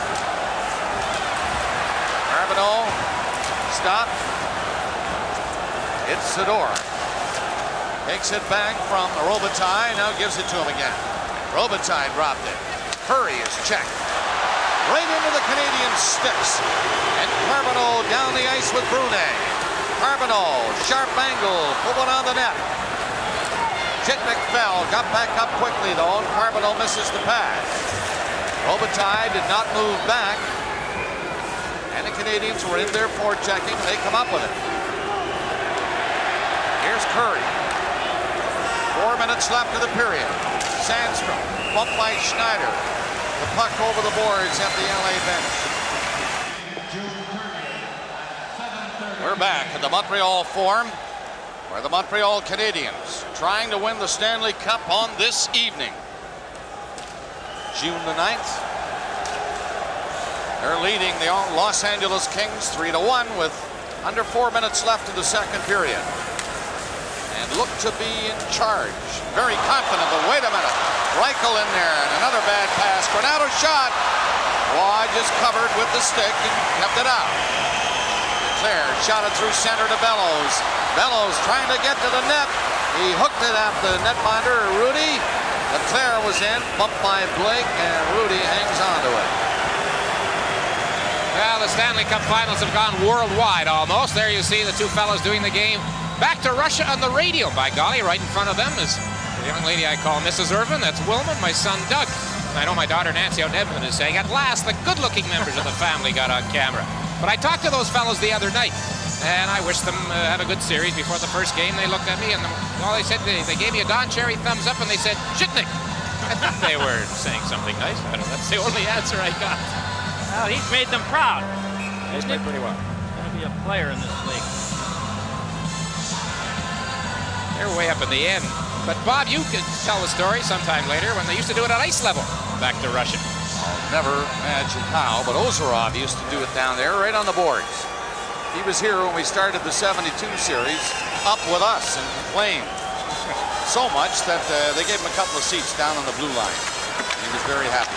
Carbonneau, stop. It's Sador. Takes it back from Robitaille, now gives it to him again. Robitaille dropped it. Curry is checked. Right into the Canadian sticks. And Carbonneau down the ice with Brunet. Carbonneau, sharp angle, put one on the net. Chitnik fell, got back up quickly though, and Carbonneau misses the pass. Robitaille did not move back. And the Canadians were in there for checking. They come up with it. Here's Curry. Four minutes left of the period. Sandstrom, bumped by Schneider. The puck over the boards at the L A bench. We're back at the Montreal Forum, where the Montreal Canadiens trying to win the Stanley Cup on this evening. June the ninth. They're leading the Los Angeles Kings three to one with under four minutes left in the second period. And look to be in charge. Very confident, but wait a minute. Reichel in there, and another bad pass. Granato shot. Waugh just covered with the stick and kept it out. Leclerc shot it through center to Bellows. Bellows trying to get to the net. He hooked it at the netminder, Rudy. Leclerc was in, bumped by Blake, and Rudy hangs on to it. Well, the Stanley Cup finals have gone worldwide almost. There you see the two fellows doing the game. Back to Russia on the radio, by golly. Right in front of them is the young lady I call Missus Irvin. That's Wilma, my son Doug. And I know my daughter Nancy out in Edmonton is saying, at last, the good-looking members of the family got on camera. But I talked to those fellows the other night, and I wished them uh, have a good series before the first game. They looked at me, and all they said, they, they gave me a Don Cherry thumbs up, and they said, Shitnik. I thought they were saying something nice. I don't know. That's the only answer I got. Well, he's made them proud. He's played pretty well. Going to be a player in this league. They're way up in the end. But Bob, you could tell the story sometime later when they used to do it at ice level back to Russia. I'll never imagine how, but Ozerov used to do it down there right on the boards. He was here when we started the seventy-two series up with us and complained so much that uh, they gave him a couple of seats down on the blue line. He was very happy.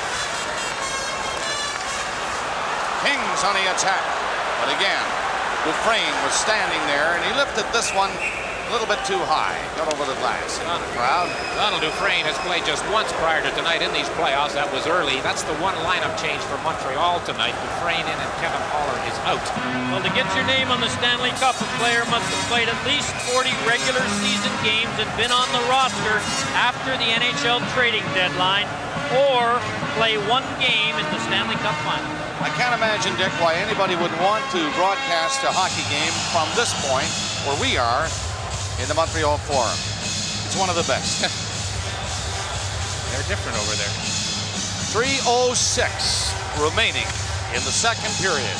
Kings on the attack, but again, Dufresne was standing there and he lifted this one a little bit too high. Got over the glass into the crowd. Donald Dufresne has played just once prior to tonight in these playoffs. That was early. That's the one lineup change for Montreal tonight. Dufresne in and Kevin Haller is out. Well, to get your name on the Stanley Cup, a player must have played at least forty regular season games and been on the roster after the N H L trading deadline, or play one game in the Stanley Cup final. I can't imagine, Dick, why anybody would want to broadcast a hockey game from this point where we are in the Montreal Forum. It's one of the best. They're different over there. three oh six remaining in the second period.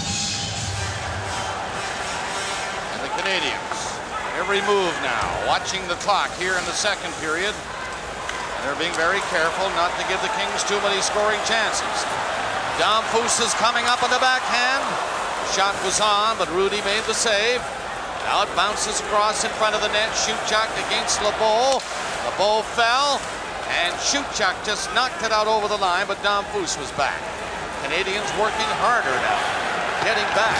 And the Canadians, every move now, watching the clock here in the second period. And they're being very careful not to give the Kings too many scoring chances. Damphus is coming up on the backhand. Shot was on, but Rudy made the save. Now it bounces across in front of the net. Shutchuk against LeBeau. LeBeau fell, and Shutchuk just knocked it out over the line, but Damphus was back. Canadians working harder now, getting back.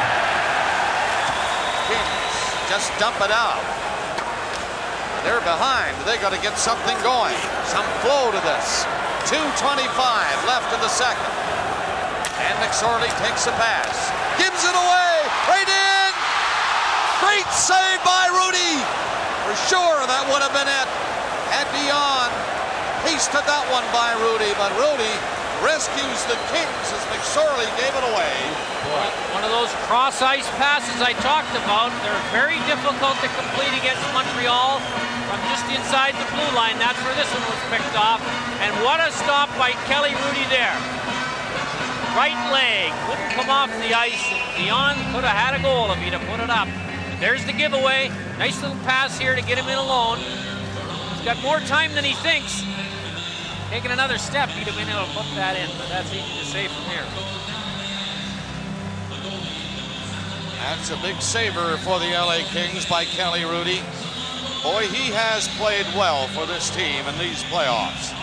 Kings just dump it out. They're behind. They got to get something going. Some flow to this. two twenty-five left in the second. And McSorley takes a pass. Gives it away. Right in. Great save by Rudy. For sure that would have been it. Had Dion pasted that one by Rudy, but Rudy rescues the Kings as McSorley gave it away. Boy, one of those cross-ice passes I talked about. They're very difficult to complete against Montreal from just inside the blue line. That's where this one was picked off. And what a stop by Kelly Rudy there. Right leg wouldn't come off the ice. Dion could have had a goal if he'd have put it up. There's the giveaway. Nice little pass here to get him in alone. He's got more time than he thinks. Taking another step, he'd have been able to put that in, but that's easy to save from here. That's a big saver for the L A Kings by Kelly Rudy. Boy, he has played well for this team in these playoffs.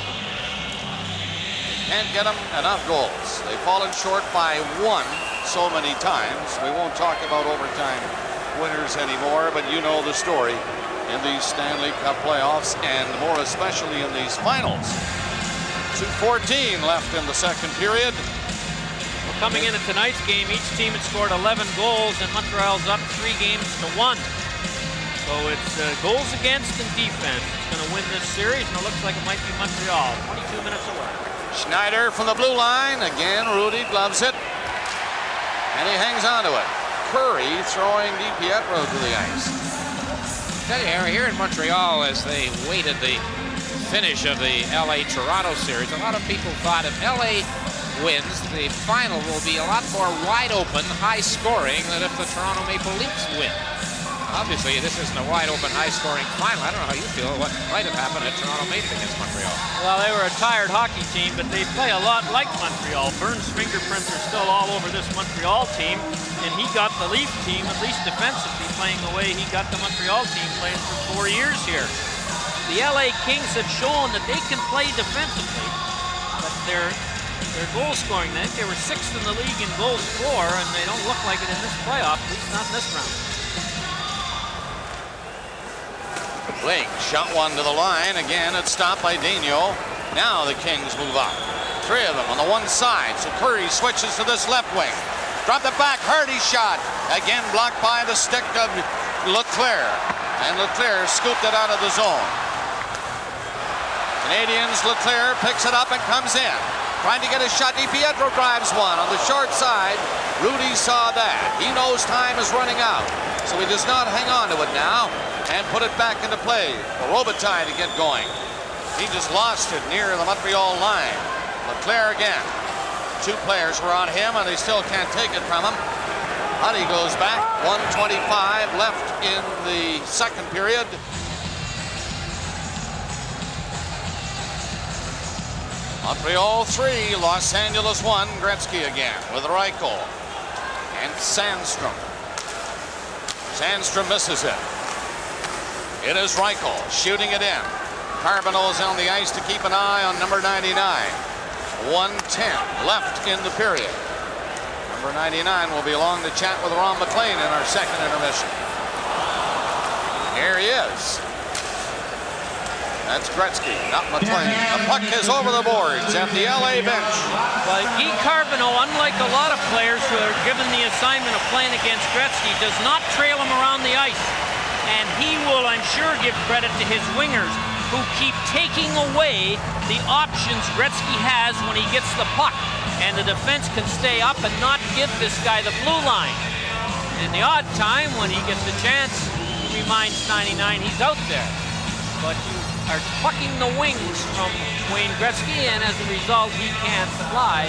Can't get them enough goals. They've fallen short by one so many times. We won't talk about overtime winners anymore, but you know the story in these Stanley Cup playoffs, and more especially in these finals. two fourteen left in the second period. Well, coming into tonight's game, each team had scored eleven goals, and Montreal's up three games to one. So it's uh, goals against and defense. It's going to win this series, and it looks like it might be Montreal. twenty-two minutes away. Schneider from the blue line. Again, Rudy gloves it. And he hangs on to it. Curry throwing DiPietro to the ice. I tell you, Harry, here in Montreal, as they waited the finish of the L A Toronto series, a lot of people thought if L A wins, the final will be a lot more wide open, high scoring than if the Toronto Maple Leafs win. Obviously, this isn't a wide open, high scoring final. I don't know how you feel. What might have happened if Toronto made it against Montreal? Well, they were a tired hockey team, but they play a lot like Montreal. Burns' fingerprints are still all over this Montreal team, and he got the Leaf team, at least defensively, playing the way he got the Montreal team playing for four years here. The L A Kings have shown that they can play defensively, but they're Their goal scoring, I think they were sixth in the league in goals for, and they don't look like it in this playoff, at least not in this round. Blake shot one to the line. Again, it's stopped by Daniel. Now the Kings move up. Three of them on the one side. So Curry switches to this left wing. Dropped it back. Hardy shot. Again blocked by the stick of Leclerc. And Leclerc scooped it out of the zone. Canadians, Leclerc picks it up and comes in. Trying to get a shot. DiPietro drives one on the short side. Rudy saw that. He knows time is running out. So he does not hang on to it now and put it back into play for Robitaille to get going. He just lost it near the Montreal line. Leclerc again. Two players were on him, and they still can't take it from him. Huddy goes back. one twenty-five left in the second period. Montreal three, Los Angeles one. Gretzky again with Reichel and Sandstrom. Sandstrom misses it. It is Reichel shooting it in. Carbonell's on the ice to keep an eye on number ninety-nine. one ten left in the period. Number ninety-nine will be along to chat with Ron McLean in our second intermission. Here he is. That's Gretzky, not McLean. The puck is over the boards at the L A bench. Well, Guy Carbonell, unlike a lot of players who are given the assignment of playing against Gretzky, does not trail him around the ice. And he will, I'm sure, give credit to his wingers, who keep taking away the options Gretzky has when he gets the puck. And the defense can stay up and not give this guy the blue line. And in the odd time, when he gets a chance, he reminds ninety-nine he's out there. But you are plucking the wings from Wayne Gretzky, and as a result, he can't fly.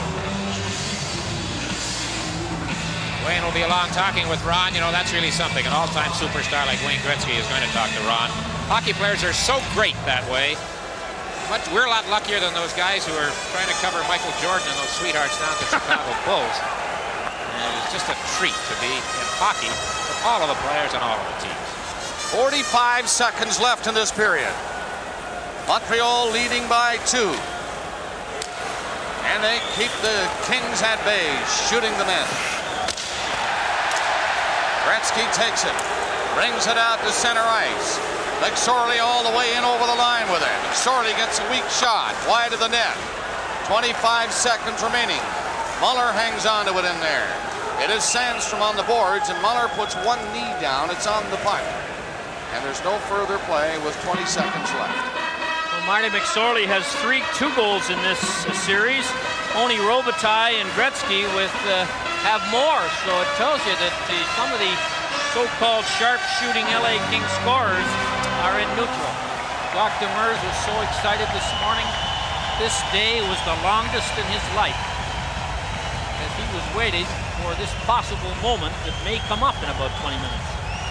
Wayne will be along talking with Ron. You know, that's really something. An all-time superstar like Wayne Gretzky is going to talk to Ron. Hockey players are so great that way. Much, we're a lot luckier than those guys who are trying to cover Michael Jordan and those sweethearts down at the Chicago Bulls. And it's just a treat to be in hockey for all of the players and all of the teams. forty-five seconds left in this period. Montreal leading by two. And they keep the Kings at bay, shooting them in. Gretzky takes it, brings it out to center ice. McSorley all the way in over the line with it. McSorley gets a weak shot, wide of the net. twenty-five seconds remaining. Muller hangs on to it in there. It is Sandstrom on the boards, and Muller puts one knee down. It's on the puck. And there's no further play with twenty seconds left. Well, Marty McSorley has three two goals in this uh, series. Only Robitaille and Gretzky with uh, have more. So it tells you that the, some of the so-called sharp-shooting L A Kings scorers are in neutral. Doctor Mers was so excited this morning. This day was the longest in his life, as he was waiting for this possible moment that may come up in about twenty minutes.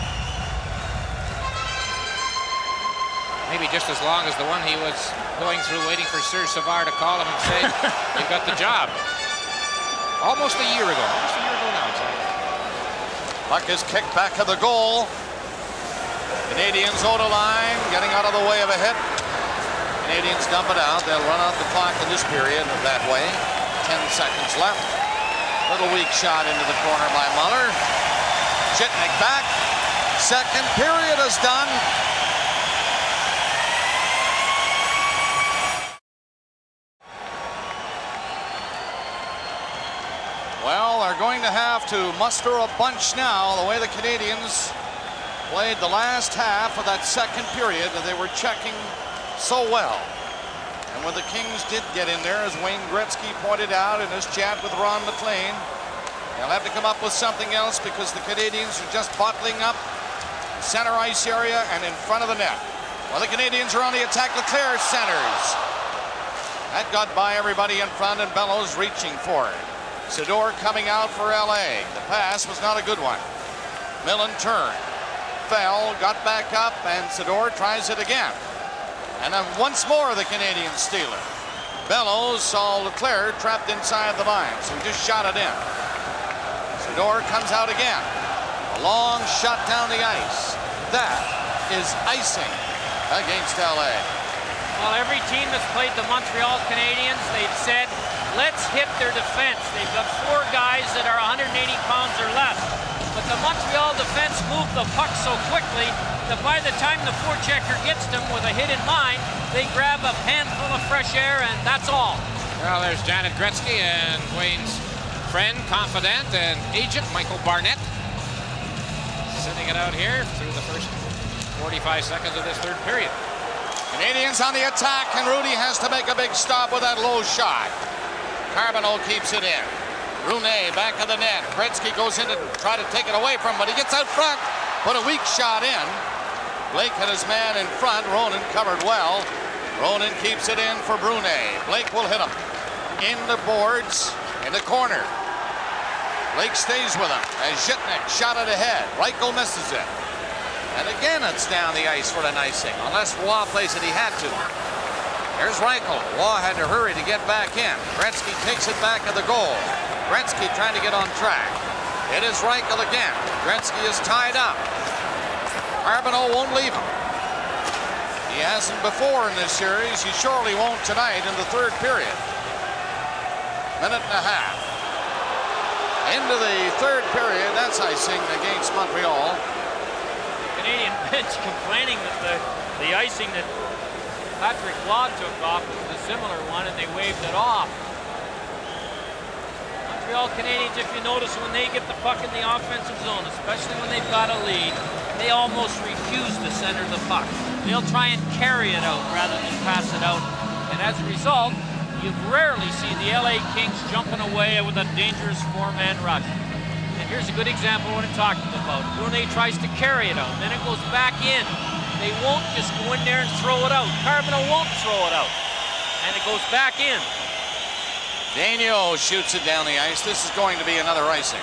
Maybe just as long as the one he was going through waiting for Serge Savard to call him and say, you've got the job. Almost a year ago. Almost a year ago now, exactly. Puck is kicked back of the goal. Canadians on the line, getting out of the way of a hit. Canadians dump it out. They'll run out the clock in this period that way. Ten seconds left. Little weak shot into the corner by Muller. Chitnik back. Second period is done. Well, they're going to have to muster a bunch now, the way the Canadians played the last half of that second period that they were checking so well. And when the Kings did get in there, as Wayne Gretzky pointed out in his chat with Ron McLean, they'll have to come up with something else because the Canadians are just bottling up center ice area and in front of the net. Well, the Canadians are on the attack. Leclerc centers. That got by everybody in front, and Bellows reaching for it. Sador coming out for L A. The pass was not a good one. Millen turned, fell, got back up, and Sador tries it again. And then once more the Canadians steal it. Bellows saw Leclerc trapped inside the line, so he just shot it in. Sador comes out again. A long shot down the ice. That is icing against L A. Well, every team that's played the Montreal Canadiens, they've said, let's hit their defense. They've got four guys that are one hundred eighty pounds or less. But the Montreal defense moved the puck so quickly that by the time the forechecker gets them with a hit in mind, they grab a handful of fresh air, and that's all. Well, there's Janet Gretzky and Wayne's friend, confidant, and agent, Michael Barnett. Sending it out here through the first forty-five seconds of this third period. Canadians on the attack, and Rudy has to make a big stop with that low shot. Carbonneau keeps it in. Brunet back of the net. Gretzky goes in to try to take it away from him, but he gets out front. Put a weak shot in. Blake had his man in front. Ronan covered well. Ronan keeps it in for Brunet. Blake will hit him. In the boards, in the corner. Blake stays with him as Zhitnik shot it ahead. Reichel misses it. And again, it's down the ice for an icing, unless Waugh plays it, he had to. There's Reichel. Waugh had to hurry to get back in. Gretzky takes it back at the goal. Gretzky trying to get on track. It is Reichel again. Gretzky is tied up. Carbonneau won't leave him. He hasn't before in this series. He surely won't tonight in the third period. Minute and a half. Into the third period. That's icing against Montreal. Canadian bench complaining that the, the icing that Patrick Waugh took off was a similar one, and they waved it off. Montreal Canadiens, if you notice, when they get the puck in the offensive zone, especially when they've got a lead, they almost refuse to center the puck. They'll try and carry it out rather than pass it out. And as a result, you rarely see the L A Kings jumping away with a dangerous four-man rush. And here's a good example of what I'm talking about. Brunet tries to carry it out, then it goes back in. They won't just go in there and throw it out. Carbonell won't throw it out. And it goes back in. Daniel shoots it down the ice. This is going to be another icing.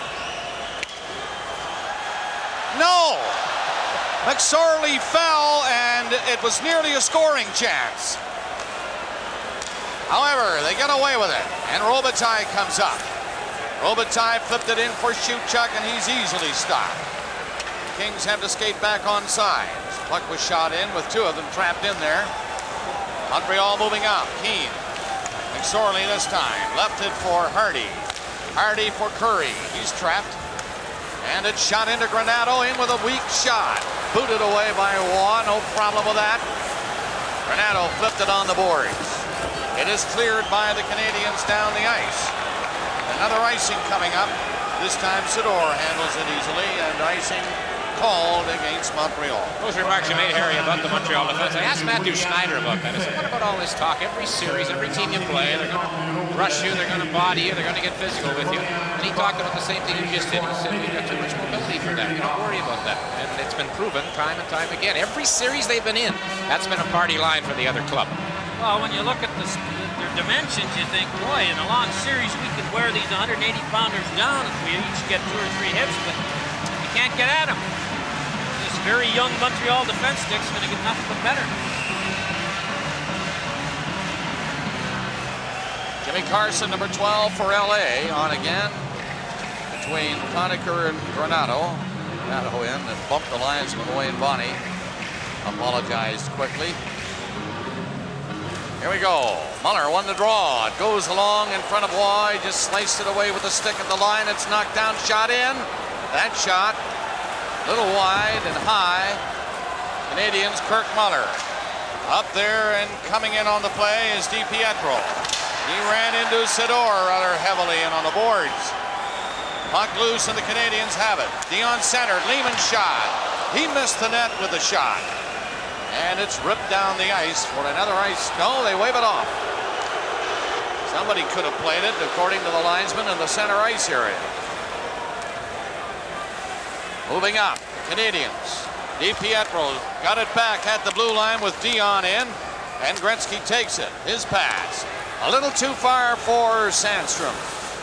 No! McSorley fell, and it was nearly a scoring chance. However, they get away with it, and Robitaille comes up. Robitaille flipped it in for Shewchuk, and he's easily stopped. Kings have to skate back on sides. Puck was shot in with two of them trapped in there. Montreal moving up. Keane. McSorley this time. Left it for Hardy. Hardy for Curry. He's trapped. And it's shot into Granato, in with a weak shot. Booted away by Waugh. No problem with that. Granato flipped it on the boards. It is cleared by the Canadians down the ice. Another icing coming up. This time Sidor handles it easily, and icing called against Montreal. Those remarks you made, Harry, about the Montreal defense. I asked Matthew Schneider about that. I said, what about all this talk? Every series, every team you play, they're going to rush you, they're going to body you, they're going to get physical with you. And he talked about the same thing you just did. He said, we've got too much mobility for that. We don't worry about that. And it's been proven time and time again. Every series they've been in, that's been a party line for the other club. Well, when you look at the, their dimensions, you think, boy, in a long series, we could wear these one hundred eighty pounders down if we each get two or three hits, but you can't get at them. This very young Montreal defense stick's going to get nothing but better. Jimmy Carson, number twelve for L A, on again between Conacher and Granato. Granato in and bumped the linesman away, and Bonnie apologized quickly. Here we go. Muller won the draw. It goes along in front of Waugh. He just sliced it away with a stick at the line. It's knocked down, shot in. That shot, a little wide and high. Canadians, Kirk Muller. Up there and coming in on the play is DiPietro. He ran into Sidor rather heavily and on the boards. Puck loose and the Canadians have it. Dion centered. Lehman shot. He missed the net with the shot. And it's ripped down the ice for another ice. No, they wave it off. Somebody could have played it, according to the linesman, in the center ice area. Moving up, Canadians. DiPietro got it back at the blue line with Dion in, and Gretzky takes it. His pass. A little too far for Sandstrom.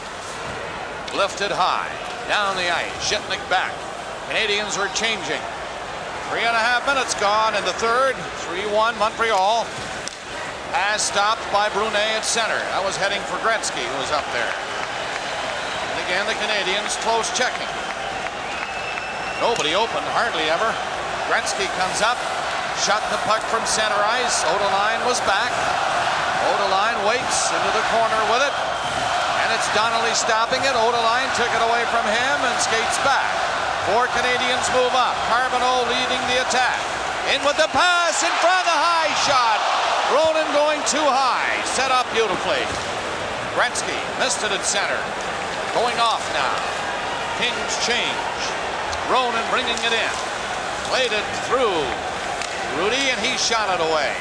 Lifted high. Down the ice. Shitnik back. Canadians are changing. Three and a half minutes gone in the third. three one Montreal. Pass stopped by Brunet at center. That was heading for Gretzky, who was up there. And again, the Canadians close checking. Nobody open, hardly ever. Gretzky comes up. Shot the puck from center ice. Odeline was back. Odeline waits into the corner with it. And it's Donnelly stopping it. Odeline took it away from him and skates back. Four Canadians move up. Carbonell leading the attack. In with the pass, in front, a high shot. Ronan going too high. Set up beautifully. Gretzky missed it at center. Going off now. Kings change. Ronan bringing it in. Played it through Rudy, and he shot it away.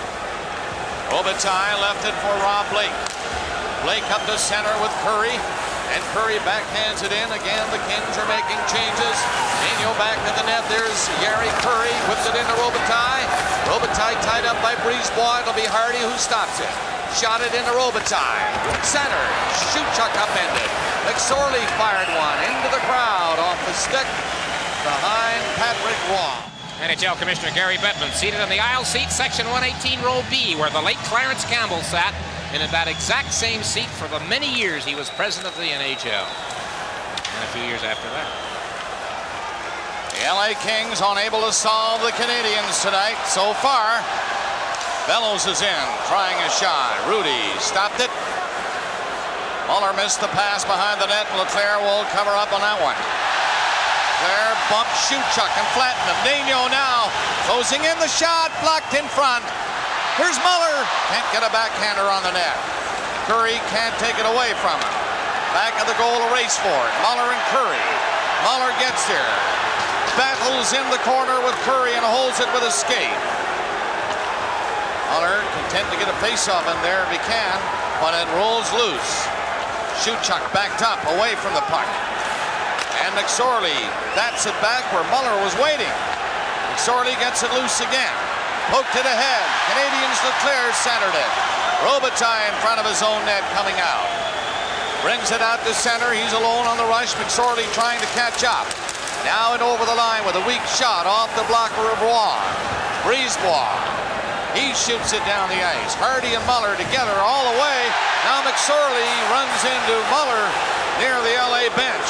Robitaille left it for Rob Blake. Blake up to center with Curry. And Curry backhands it in. Again, the Kings are making changes. Daniel back to the net. There's Gary Curry. Whips it into Robitaille. Robitaille tied up by Brisebois. It'll be Hardy who stops it. Shot it into Robitaille. Center. Shewchuk upended. McSorley fired one into the crowd off the stick behind Patrick Waugh. N H L Commissioner Gary Bettman seated in the aisle seat, section one eighteen, row B, where the late Clarence Campbell sat, and in that exact same seat for the many years he was president of the N H L. And a few years after that. The L A Kings unable to solve the Canadians tonight so far. Bellows is in, trying a shot. Rudy stopped it. Muller missed the pass behind the net. Leclerc will cover up on that one. There, bump Shewchuk and flatten him. Daniel now closing in the shot, blocked in front. Here's Muller. Can't get a backhander on the net. Curry can't take it away from him. Back of the goal, a race for it. Muller and Curry. Muller gets there. Battles in the corner with Curry and holds it with a skate. Muller content to get a face-off in there if he can, but it rolls loose. Shewchuk backed up away from the puck. And McSorley bats it back where Muller was waiting. McSorley gets it loose again. Poked it ahead. Canadians Leclerc centered it. Robitaille in front of his own net coming out. Brings it out to center. He's alone on the rush. McSorley trying to catch up. Now and over the line with a weak shot off the blocker of Roy. Brisebois. He shoots it down the ice. Hardy and Muller together all the way. Now McSorley runs into Muller near the L A bench.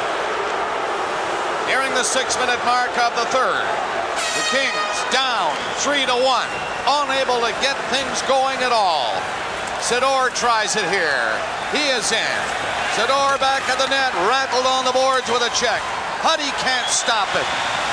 Nearing the six-minute mark of the third. The Kings down three to one, unable to get things going at all. Sidor tries it here. He is in. Sidor back at the net, rattled on the boards with a check. Huddy can't stop it.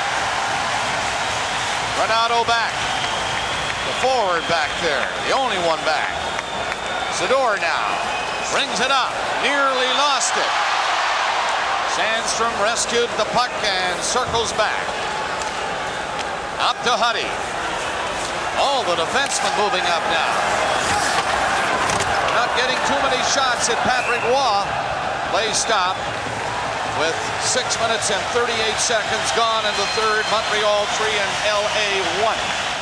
Renato back. The forward back there, the only one back. Sidor now brings it up, nearly lost it. Sandstrom rescued the puck and circles back. Up to Huddy. All the defensemen moving up now. Not getting too many shots at Patrick Roy. Play stop with six minutes and thirty-eight seconds gone in the third. Montreal three and L A one.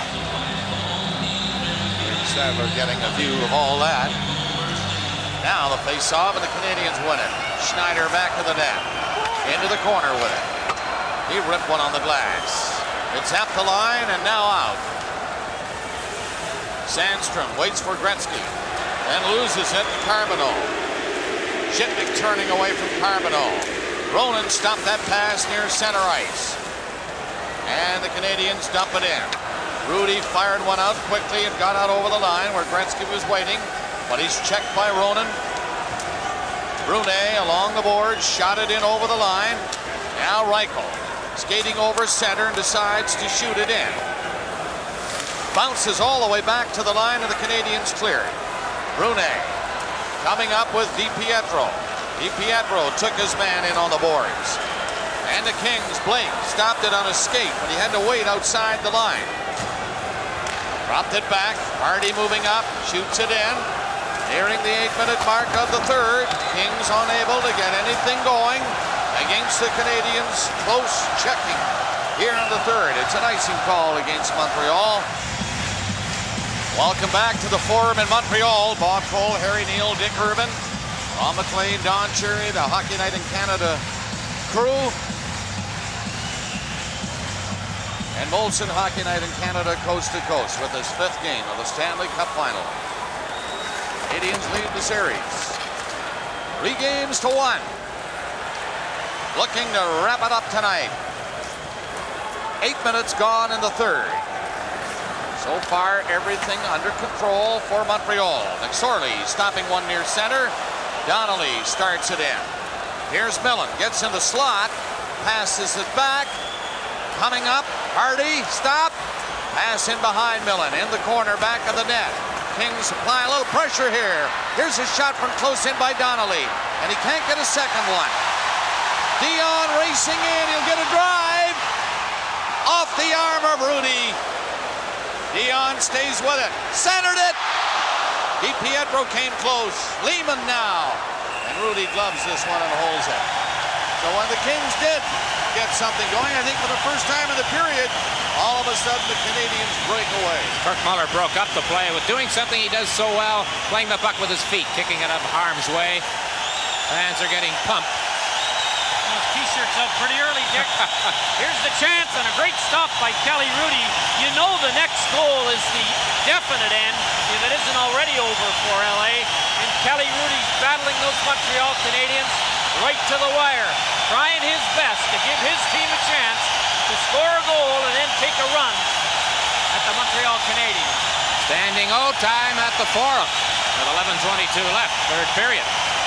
Sadler getting a view of all that. Now the face-off and the Canadians win it. Schneider back to the net. Into the corner with it. He ripped one on the glass. It's at the line and now out. Sandstrom waits for Gretzky. Then loses it to Carbonneau. Shitnik turning away from Carbonneau. Ronan stopped that pass near center ice. And the Canadians dump it in. Rudy fired one out quickly and got out over the line where Gretzky was waiting. But he's checked by Ronan. Brunet along the boards, shot it in over the line. Now Reichel. Skating over center and decides to shoot it in. Bounces all the way back to the line and the Canadians clear it. Brunet coming up with DiPietro. DiPietro took his man in on the boards. And the Kings, Blake stopped it on a skate, but he had to wait outside the line. Dropped it back. Hardy moving up, shoots it in. Nearing the eight-minute mark of the third. Kings unable to get anything going against the Canadians. Close checking here in the third. It's an icing call against Montreal. Welcome back to the Forum in Montreal. Bob Cole, Harry Neal, Dick Urban, Ron McLean, Don Cherry, the Hockey Night in Canada crew, and Molson Hockey Night in Canada coast to coast with this fifth game of the Stanley Cup Final. Canadians lead the series. Three games to one. Looking to wrap it up tonight. Eight minutes gone in the third. So far, everything under control for Montreal. McSorley stopping one near center. Donnelly starts it in. Here's Millen, gets in the slot, passes it back. Coming up, Hardy, stop. Pass in behind Millen, in the corner, back of the net. Kings apply a little pressure here. Here's a shot from close in by Donnelly, and he can't get a second one. Dion racing in, he'll get a drive. Off the arm of Rudy. Dion stays with it, centered it. DiPietro came close. Lehman now. And Rudy gloves this one and holds it. So when the Kings did get something going, I think for the first time in the period, all of a sudden the Canadians break away. Kirk Muller broke up the play with doing something he does so well, playing the puck with his feet, kicking it out of harm's way. Fans are getting pumped. Those t-shirts out pretty early, Dick. Here's the chance and a great stop by Kelly Rudy. You know the next goal is the definite end if it isn't already over for L A. And Kelly Rudy's battling those Montreal Canadiens right to the wire, trying his best to give his team a chance to score a goal and then take a run at the Montreal Canadiens. Standing O time at the Forum with eleven twenty-two left, third period.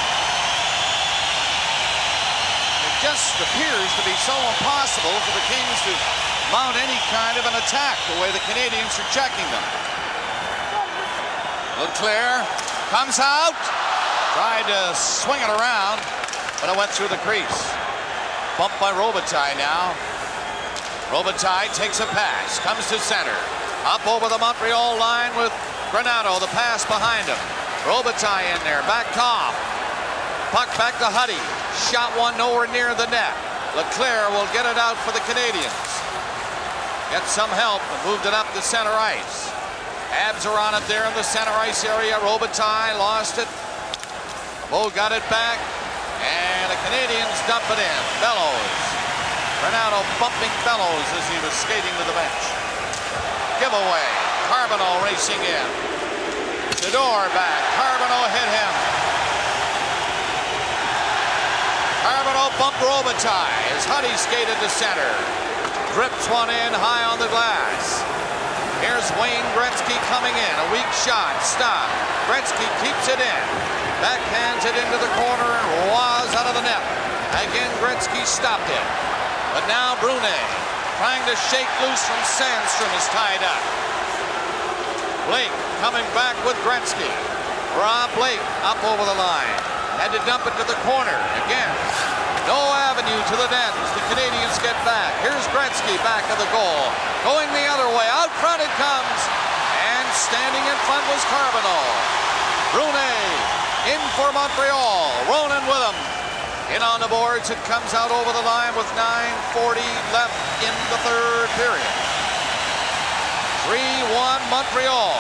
It just appears to be so impossible for the Kings to mount any kind of an attack the way the Canadians are checking them. Leclerc comes out, tried to swing it around, but it went through the crease. Bumped by Robitaille now. Robitaille takes a pass, comes to center. Up over the Montreal line with Granato, the pass behind him. Robitaille in there, back top. Puck back to Huddy. Shot one nowhere near the net. Leclerc will get it out for the Canadians. gets some help and moved it up to center ice. Abs are on it there in the center ice area. Robitaille lost it. Bo got it back, and the Canadians dump it in. Bellows. Renato bumping Bellows as he was skating to the bench. Giveaway. Carbonneau racing in. Shador back. Carbonneau hit him. Carbonneau bumped Robitaille as Huddy skated to center. Drips one in high on the glass. Here's Wayne Gretzky coming in. A weak shot. Stop. Gretzky keeps it in. Backhands it into the corner and was out of the net. Again, Gretzky stopped it. But now Brunet trying to shake loose from Sandstrom is tied up. Blake coming back with Gretzky. Rob Blake up over the line. Had to dump it to the corner. Again, no avenue to the net as the Canadians get back. Here's Gretzky back of the goal. Going the other way. Out front it comes. And standing in front was Carbonneau. Brunet in for Montreal. Ronan with him. In on the boards. It comes out over the line with nine forty left in the third period. three one Montreal.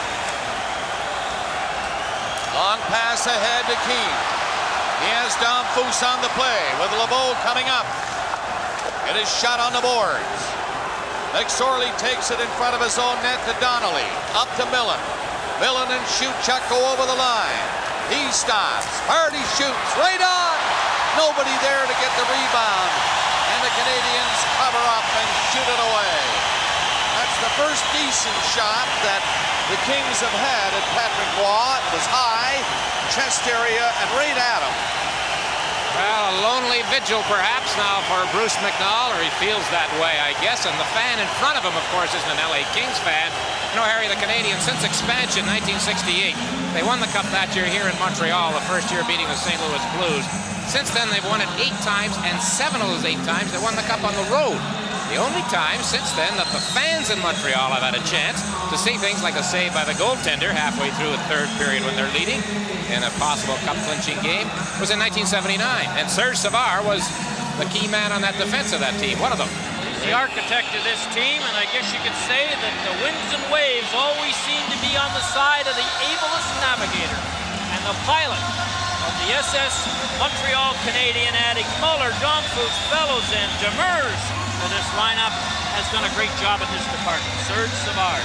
Long pass ahead to Keane. He has Domfus on the play with LeBeau coming up. It is shot on the boards. McSorley takes it in front of his own net to Donnelly. Up to Millen. Millen and Shewchuk go over the line. He stops. Hardy shoots right on. Nobody there to get the rebound. And the Canadians cover up and shoot it away. That's the first decent shot that the Kings have had at Patrick Roy. It was high, chest area, and right at him. Well, a lonely vigil perhaps now for Bruce McNall, or he feels that way, I guess. And the fan in front of him, of course, isn't an L A Kings fan. You know, Harry, the Canadians, since expansion, nineteen sixty-eight, they won the Cup that year here in Montreal, the first year beating the Saint Louis Blues. Since then, they've won it eight times, and seven of those eight times, they won the Cup on the road. The only time since then that the fans in Montreal have had a chance to see things like a save by the goaltender halfway through the third period when they're leading in a possible cup-clinching game was in nineteen seventy-nine. And Serge Savard was the key man on that defense of that team, one of them. The architect of this team, and I guess you could say that the winds and waves always seem to be on the side of the ablest navigator. And the pilot of the S S Montreal Canadian, adding Muller, Domfus, Bellows, and Demers to this lineup, has done a great job in this department. Serge Savard.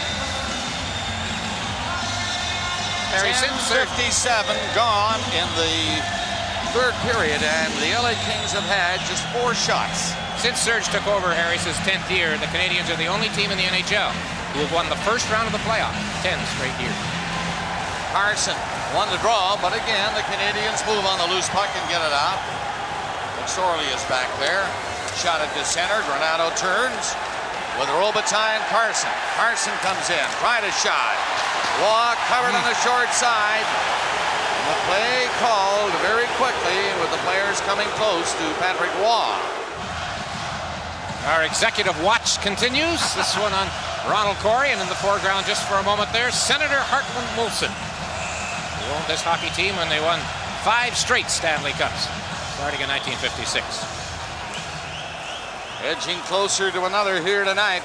ten fifty-seven gone in the third period, and the L A Kings have had just four shots. Since Serge took over Harry's tenth year, the Canadians are the only team in the N H L who have won the first round of the playoffs. Ten straight years. Carson won the draw, but again, the Canadians move on the loose puck and get it out. McSorley is back there. Shot it to center. Granato turns with Robitaille and Carson. Carson comes in. Tried a shot. Walk covered on the short side. And the play called very quickly with the players coming close to Patrick Roy. Our executive watch continues. This one on Ronald Corey, and in the foreground just for a moment there, Senator Hartland Wilson, who owned this hockey team when they won five straight Stanley Cups, starting in nineteen fifty-six. Edging closer to another here tonight.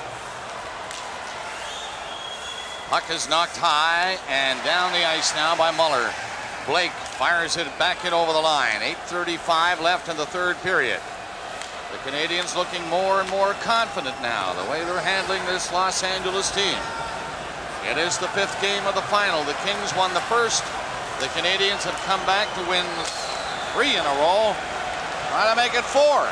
Puck is knocked high and down the ice now by Muller. Blake fires it back in over the line. eight thirty-five left in the third period. The Canadians looking more and more confident now, the way they're handling this Los Angeles team. It is the fifth game of the final. The Kings won the first. The Canadians have come back to win three in a row. Trying to make it four.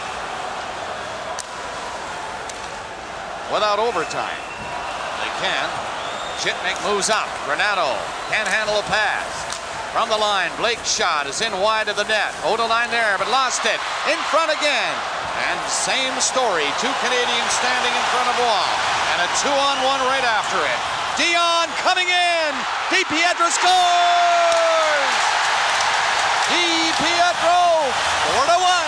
Without overtime. They can. Chitnik moves up. Granato can't handle a pass. From the line, Blake's shot is in wide of the net. Odeline there, but lost it. In front again. And same story. Two Canadians standing in front of Roy. And a two-on-one right after it. Dion coming in. DiPietro scores! DiPietro, four to one.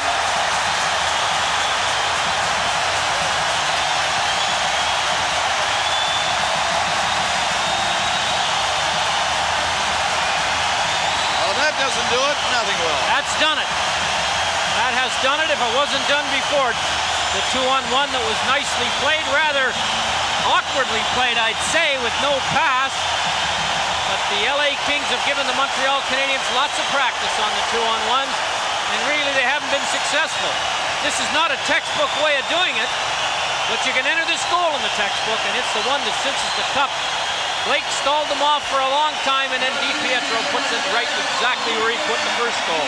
Doesn't do it, nothing will. That's done it. That has done it if it wasn't done before. The two-on-one that was nicely played, rather awkwardly played, I'd say, with no pass. But the L A Kings have given the Montreal Canadiens lots of practice on the two-on-ones, and really they haven't been successful. This is not a textbook way of doing it, but you can enter this goal in the textbook, and it's the one that cinches the cup. Blake stalled them off for a long time, and then DiPietro puts it right exactly where he put the first goal.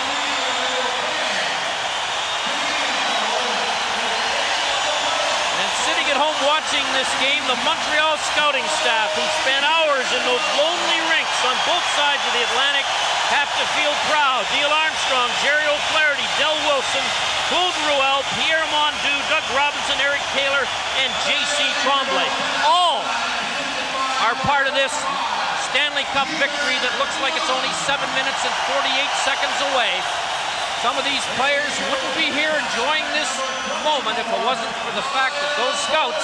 And sitting at home watching this game, the Montreal scouting staff, who spent hours in those lonely rinks on both sides of the Atlantic, have to feel proud. Neil Armstrong, Jerry O'Flaherty, Del Wilson, Claude Ruel, Pierre Mondu, Doug Robinson, Eric Taylor, and J C Tremblay. All are part of this Stanley Cup victory that looks like it's only seven minutes and forty-eight seconds away. Some of these players wouldn't be here enjoying this moment if it wasn't for the fact that those scouts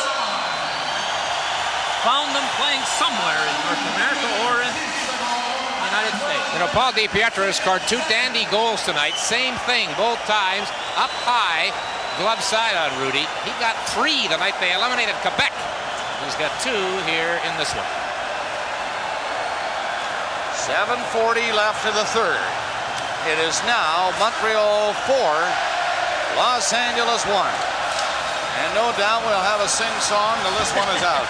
found them playing somewhere in North America or in the United States. You know, Paul DiPietro scored two dandy goals tonight. Same thing, both times, up high, glove side on Rudy. He got three the night they eliminated Quebec. He's got two here in this one. seven forty left in the third. It is now Montreal four, Los Angeles one. And no doubt we'll have a sing-song till this one is out.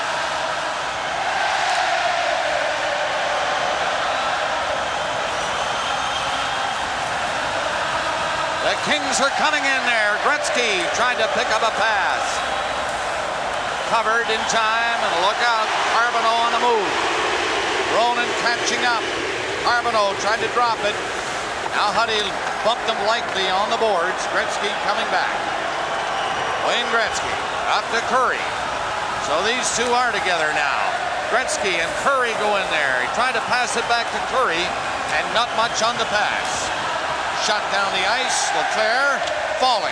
The Kings are coming in there. Gretzky tried to pick up a pass. Covered in time, and look out, Carbonneau on the move. Ronan catching up. Carbonneau tried to drop it. Now Huddy bumped him lightly on the boards. Gretzky coming back. Wayne Gretzky up to Curry. So these two are together now. Gretzky and Curry go in there. He tried to pass it back to Curry, and not much on the pass. Shot down the ice. Leclerc falling.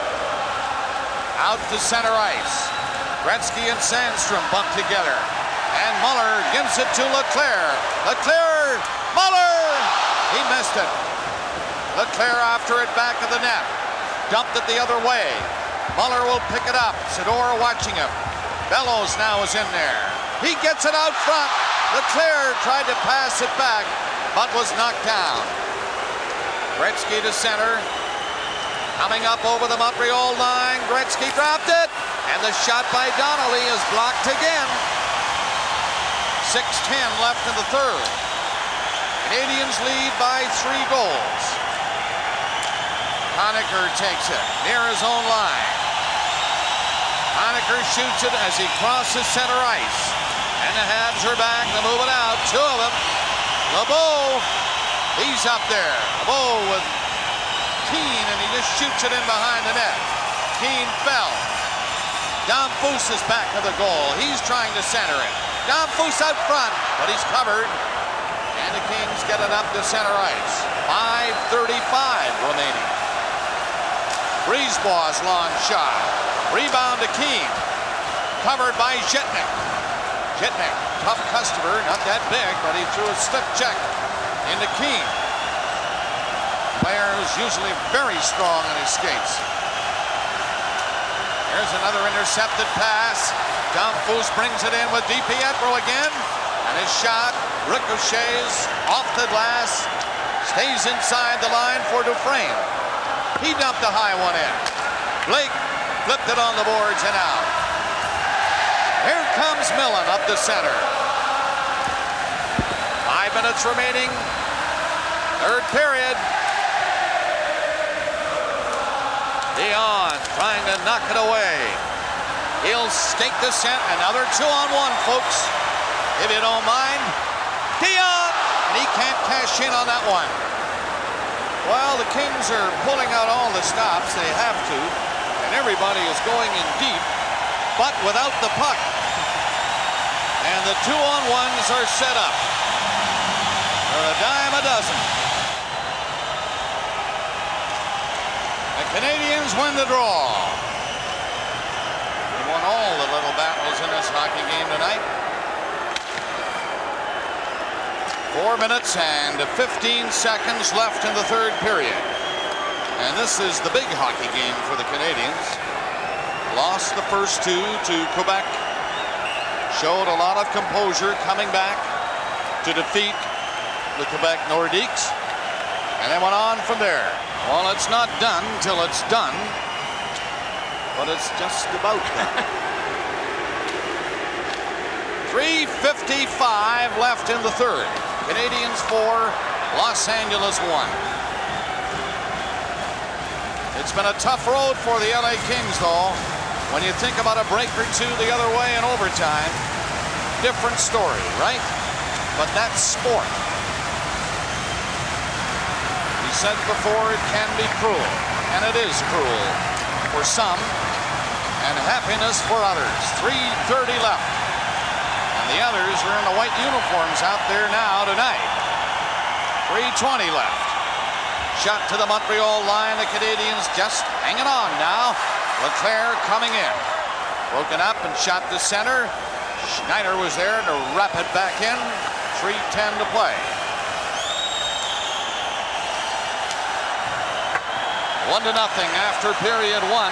Out to center ice. Gretzky and Sandstrom bump together. And Muller gives it to Leclerc. Leclerc, Muller! He missed it. Leclerc after it back of the net. Dumped it the other way. Muller will pick it up. Sedora watching him. Bellows now is in there. He gets it out front. Leclerc tried to pass it back, but was knocked down. Gretzky to center. Coming up over the Montreal line. Gretzky dropped it. And the shot by Donnelly is blocked again. six ten left in the third. Canadians lead by three goals. Conacher takes it near his own line. Conacher shoots it as he crosses center ice. And the Habs are back. They move it out. Two of them. LeBeau, he's up there. LeBeau with Keane, and he just shoots it in behind the net. Keane fell. Dom Foose is back to the goal. He's trying to center it. Dom Foose out front, but he's covered. And the Kings get it up to center ice. five thirty-five remaining. Brisebois long shot. Rebound to Keane. Covered by Zhitnik. Zhitnik, tough customer, not that big, but he threw a stiff check into Keane. Player who's usually very strong on his skates. There's another intercepted pass. Dom Foose brings it in with DiPietro again. And his shot ricochets off the glass. Stays inside the line for Dufresne. He dumped a high one in. Blake flipped it on the boards and out. Here comes Millen up the center. Five minutes remaining. Third period. Dion trying to knock it away. He'll stake the set. Another two on one, folks. If you don't mind. Dion! And he can't cash in on that one. Well, the Kings are pulling out all the stops. They have to. And everybody is going in deep, but without the puck. And the two on ones are set up. For a dime a dozen. The Canadians win the draw. They won all the little battles in this hockey game tonight. Four minutes and fifteen seconds left in the third period. And this is the big hockey game for the Canadians. Lost the first two to Quebec. Showed a lot of composure coming back to defeat the Quebec Nordiques. And then went on from there. Well, it's not done till it's done. But it's just about done. three fifty-five left in the third. Canadians four, Los Angeles one. It's been a tough road for the L A Kings, though. When you think about a break or two the other way in overtime, different story, right? But that's sport. We said before it can be cruel, and it is cruel for some, and happiness for others. three thirty left. And the others are in the white uniforms out there now tonight. three twenty left. Shot to the Montreal line. The Canadians just hanging on now. Leclerc coming in. Broken up and shot to center. Schneider was there to wrap it back in. three ten to play. One to nothing after period one.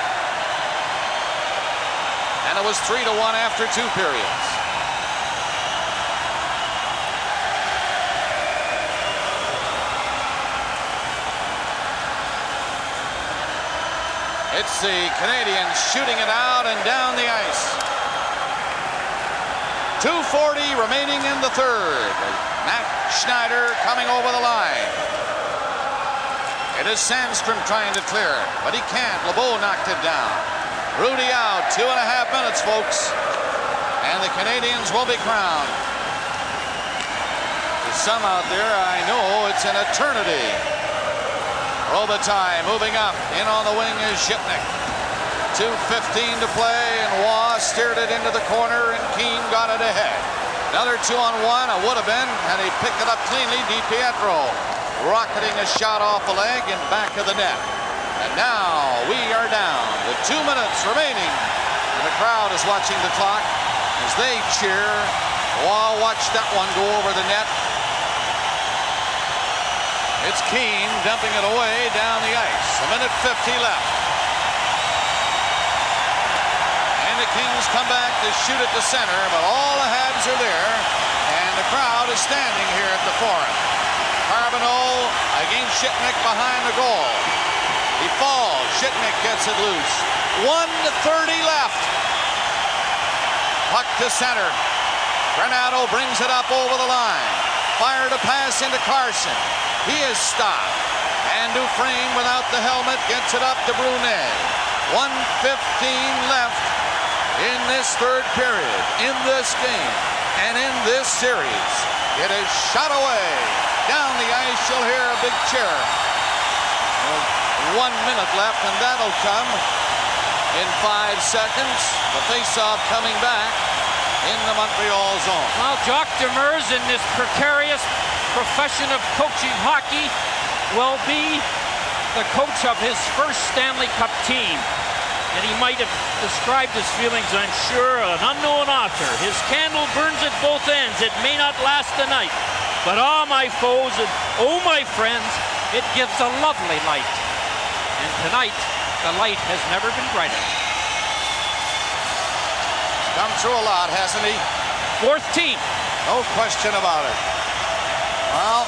And it was three to one after two periods. It's the Canadians shooting it out and down the ice. two forty remaining in the third. Matt Schneider coming over the line. It is Sandstrom trying to clear it, but he can't. LeBeau knocked it down. Rudy out. Two and a half minutes, folks. And the Canadians will be crowned. To some out there, I know it's an eternity. Robitaille moving up. In on the wing is Shipnick. two fifteen to play, and Waugh steered it into the corner, and Keane got it ahead. Another two on one. It would have been, and he picked it up cleanly. DiPietro rocketing a shot off the leg and back of the net. And now we are down to two minutes remaining. And the crowd is watching the clock as they cheer. Waugh watched that one go over the net. It's Keane dumping it away down the ice. A minute fifty left. And the Kings come back to shoot it to center, but all the Habs are there, and the crowd is standing here at the Forum. Carbonneau against Shipnick behind the goal. He falls. Shipnick gets it loose. one thirty left. Puck to center. Granato brings it up over the line. Fired a pass into Carson. He is stopped. And Dufresne, without the helmet, gets it up to Brunet. one fifteen left in this third period, in this game, and in this series. It is shot away. Down the ice, you'll hear a big cheer. One minute left, and that'll come in five seconds. The faceoff coming back in the Montreal zone. Well, Jacques Demers, in this precarious profession of coaching hockey, will be the coach of his first Stanley Cup team. And he might have described his feelings, I'm sure, an unknown author. His candle burns at both ends. It may not last the night, but all my foes and oh my friends, it gives a lovely light. And tonight, the light has never been brighter. He's come through a lot, hasn't he? Fourth team. No question about it. Well,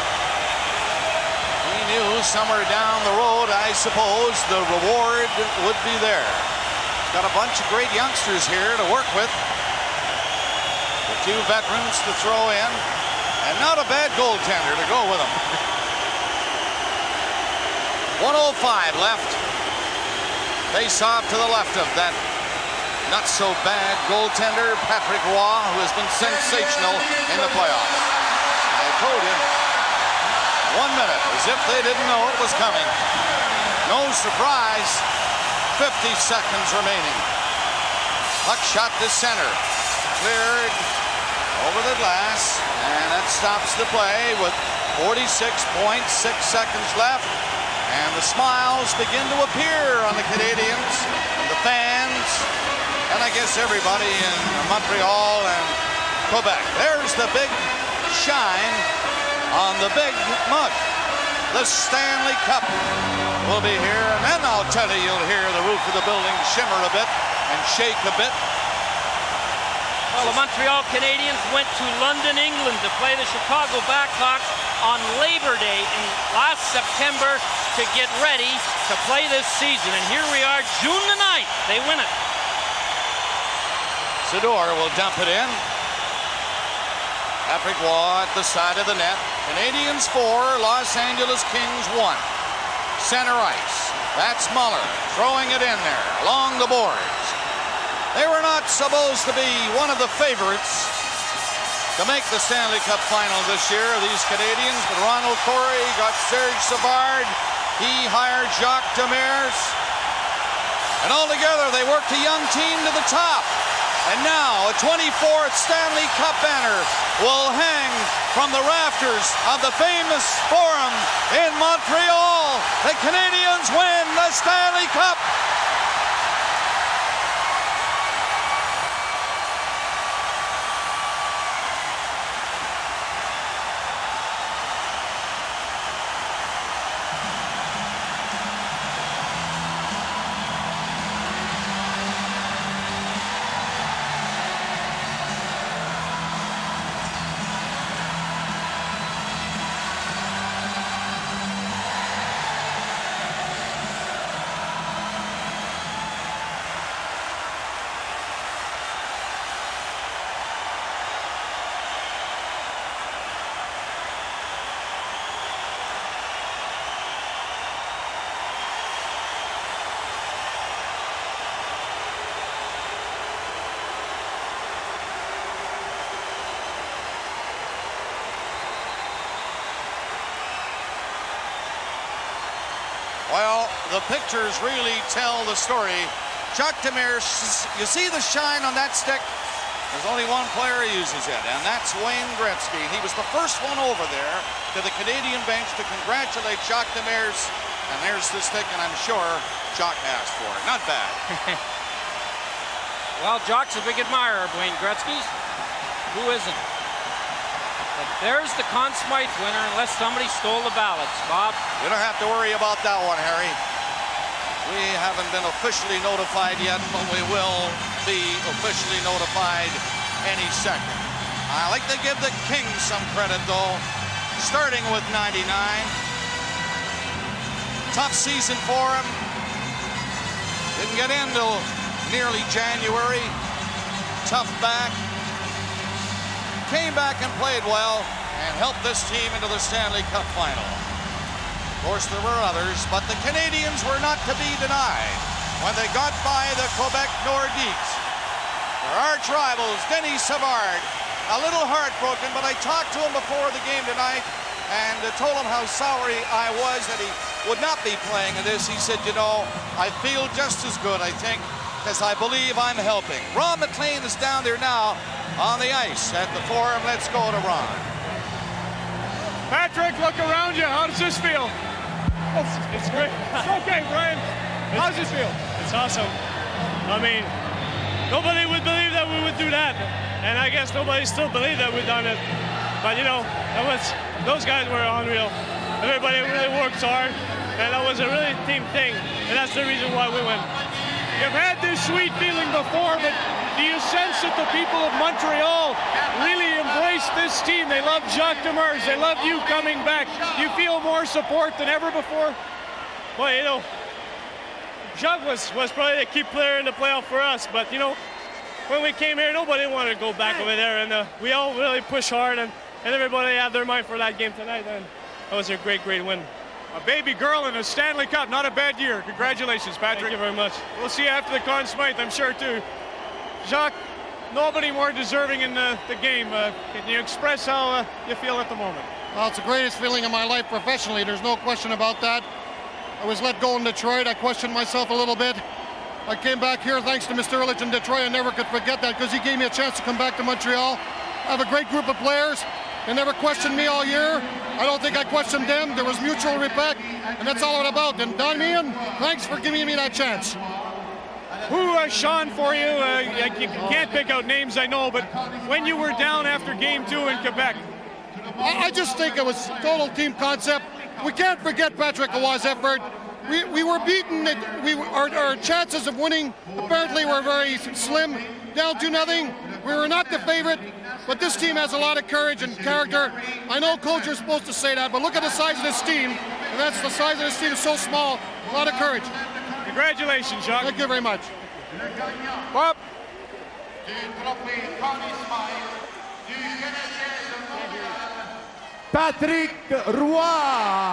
he knew somewhere down the road, I suppose, the reward would be there. He's got a bunch of great youngsters here to work with. A few veterans to throw in. And not a bad goaltender to go with him. one oh five left. Face off to the left of that not so bad goaltender, Patrick Roy, who has been sensational in the playoffs. I told you, one minute, as if they didn't know it was coming. No surprise, fifty seconds remaining. Puck shot to center. Cleared over the glass, and that stops the play with forty-six point six seconds left. And the smiles begin to appear on the Canadians, and the fans, and I guess everybody in Montreal and Quebec. There's the big shine on the big mug. the Stanley Cup will be here. And then I'll tell you, you'll hear the roof of the building shimmer a bit and shake a bit. Well, the Montreal Canadiens went to London, England to play the Chicago Blackhawks on Labor Day in last September to get ready to play this season. And here we are, June the ninth. They win it. Sador will dump it in. Patrick Waugh at the side of the net. Canadiens four, Los Angeles Kings one. Center ice. That's Muller throwing it in there along the boards. They were not supposed to be one of the favorites to make the Stanley Cup final this year, these Canadiens, but Ronald Corey got Serge Savard. He hired Jacques Demers. And all together, they worked a young team to the top. And now, a twenty-fourth Stanley Cup banner will hang from the rafters of the famous Forum in Montreal. The Canadiens win the Stanley Cup. Well, the pictures really tell the story. Jacques Demers, you see the shine on that stick? There's only one player who uses it, and that's Wayne Gretzky. He was the first one over there to the Canadian bench to congratulate Jacques Demers. And there's the stick, and I'm sure Jacques asked for it. Not bad. Well, Jacques is a big admirer of Wayne Gretzky's. Who isn't? But there's the Conn Smythe winner, unless somebody stole the ballots, Bob. You don't have to worry about that one, Harry. We haven't been officially notified yet, but we will be officially notified any second. I like to give the Kings some credit, though, starting with ninety-nine. Tough season for him. Didn't get in till nearly January. Tough back. Came back and played well and helped this team into the Stanley Cup final. Of course, there were others, but the Canadiens were not to be denied when they got by the Quebec Nordiques. Their arch rivals, Denis Savard, a little heartbroken, but I talked to him before the game tonight and told him how sorry I was that he would not be playing in this. He said, you know, I feel just as good, I think, because I believe I'm helping. Ron McLean is down there now on the ice at the Forum. Let's go to Ron. Patrick, look around you. How does this feel? It's, it's great. It's okay, Brian. How does this feel? It's awesome. I mean, nobody would believe that we would do that. And I guess nobody still believed that we'd done it. But, you know, that was, those guys were unreal. Everybody really worked hard. And that was a really team thing. And that's the reason why we win. You've had this sweet feeling before, but do you sense that the people of Montreal really embraced this team? They love Jacques Demers. They love you coming back. Do you feel more support than ever before? Well, you know, Jacques was, was probably the key player in the playoff for us. But, you know, when we came here, nobody wanted to go back over there. And uh, we all really pushed hard, and, and everybody had their mind for that game tonight. And that was a great, great win. A baby girl in a Stanley Cup. Not a bad year. Congratulations, Patrick. Thank you very much. We'll see you after the Conn Smythe, I'm sure, too. Jacques, nobody more deserving in the, the game. Uh, can you express how uh, you feel at the moment? Well, it's the greatest feeling of my life professionally. There's no question about that. I was let go in Detroit. I questioned myself a little bit. I came back here thanks to Mister Illich in Detroit. I never could forget that because he gave me a chance to come back to Montreal. I have a great group of players. They never questioned me all year. I don't think I questioned them. There was mutual respect, and that's all it's about. And Don Meehan, thanks for giving me that chance. Who uh, shone for you? Uh, you can't pick out names, I know, but when you were down after game two in Quebec? I, I just think it was total team concept. we can't forget Patrick Roy's effort. We, we were beaten. We, our, our chances of winning apparently were very slim, down to nothing. We were not the favorite, but this team has a lot of courage and character. I know coach is supposed to say that, but look at the size of this team, and that's the size of this team is so small. A lot of courage. Congratulations, Jacques. Thank you very much. Bob. Patrick Roy.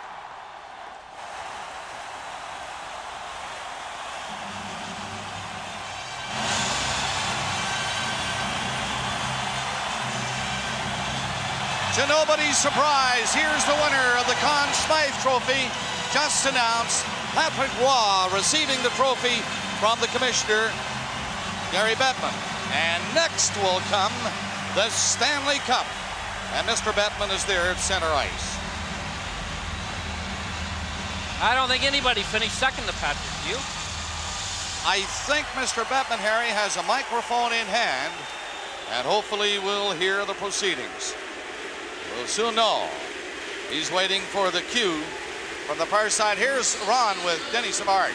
To nobody's surprise, here's the winner of the Conn Smythe Trophy, just announced, Patrick Roy receiving the trophy from the commissioner, Gary Bettman. And next will come the Stanley Cup. And Mister Bettman is there at center ice. I don't think anybody finished second to Patrick, do you? I think Mister Bettman, Harry, has a microphone in hand, and hopefully we'll hear the proceedings. We'll soon know. He's waiting for the cue from the far side. Here's Ron with Denny Savard.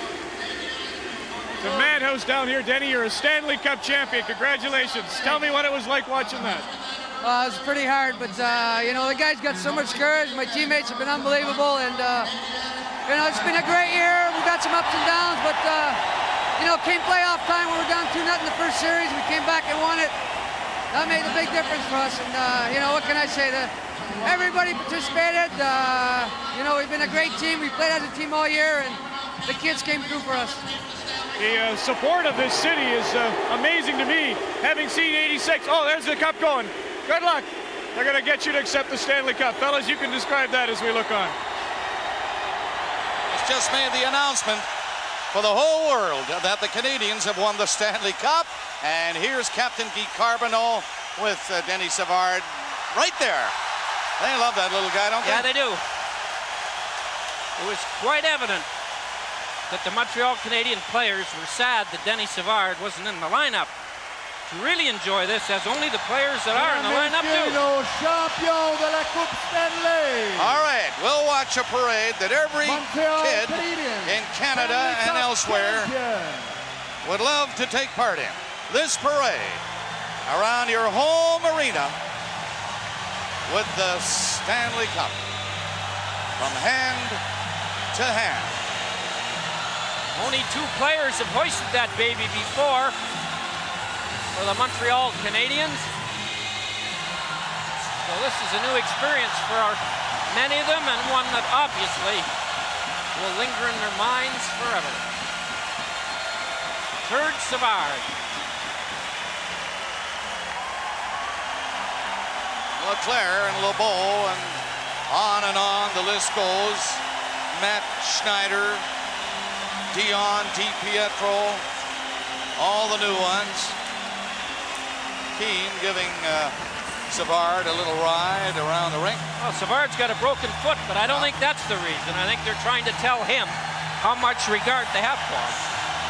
The madhouse down here, Denny, you're a Stanley Cup champion. Congratulations. Tell me what it was like watching that. Uh, it was pretty hard, but, uh, you know, the guys got so much courage. My teammates have been unbelievable, and, uh, you know, it's been a great year. We've got some ups and downs, but, uh, you know, came playoff time when we were down two nothing the first series. We came back and won it. That made a big difference for us, and, uh, you know, what can I say? The, everybody participated. Uh, you know, we've been a great team. We played as a team all year, and the kids came through for us. The uh, support of this city is uh, amazing to me, having seen eighty-six. Oh, there's the cup going. Good luck. They're going to get you to accept the Stanley Cup. Fellas, you can describe that as we look on. It's just made the announcement for the whole world that the Canadians have won the Stanley Cup. And here's Captain Guy Carbonneau with uh, Denny Savard right there. They love that little guy, don't they? Yeah, they do. It was quite evident that the Montreal Canadian players were sad that Denny Savard wasn't in the lineup. To really enjoy this, as only the players that are in the lineup do. Champion de la Coupe Stanley. All right, we'll watch a parade that every Montreal kid Canadiens. in Canada Stanley and Cup elsewhere champion. would love to take part in. This parade around your home arena with the Stanley Cup from hand to hand. Only two players have hoisted that baby before for the Montreal Canadiens. So this is a new experience for our, many of them, and one that obviously will linger in their minds forever. Third Savard. LeClaire and LeBeau, and on and on the list goes. Matt Schneider, Dion DiPietro, all the new ones. Keane giving uh, Savard a little ride around the rink. Well, Savard's got a broken foot, but I don't think that's the reason. I think they're trying to tell him how much regard they have for him.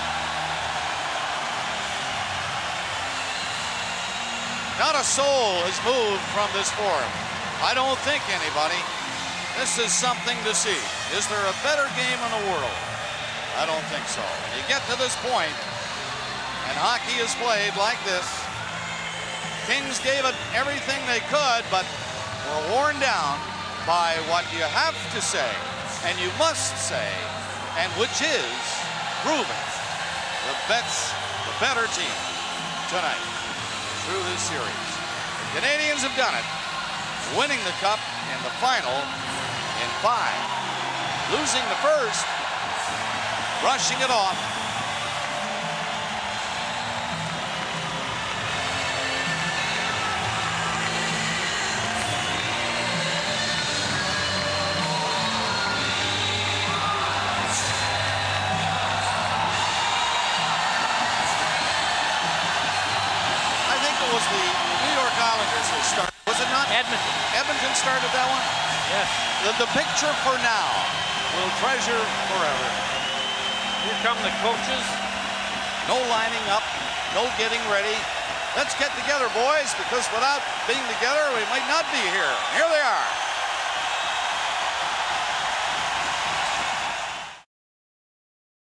Not a soul has moved from this forum. I don't think anybody. This is something to see. Is there a better game in the world? I don't think so. You get to this point, and hockey is played like this. Kings gave it everything they could, but were worn down by what you have to say, and you must say, and which is proving the bets, the better team tonight through this series. The Canadians have done it, winning the cup in the final in five, losing the first, rushing it off. I think it was the New York Islanders that started, was it not? Edmonton. Edmonton started that one? Yes. The, the picture for now will treasure forever. Here come the coaches. No lining up, no getting ready. Let's get together, boys, because without being together, we might not be here. Here they are.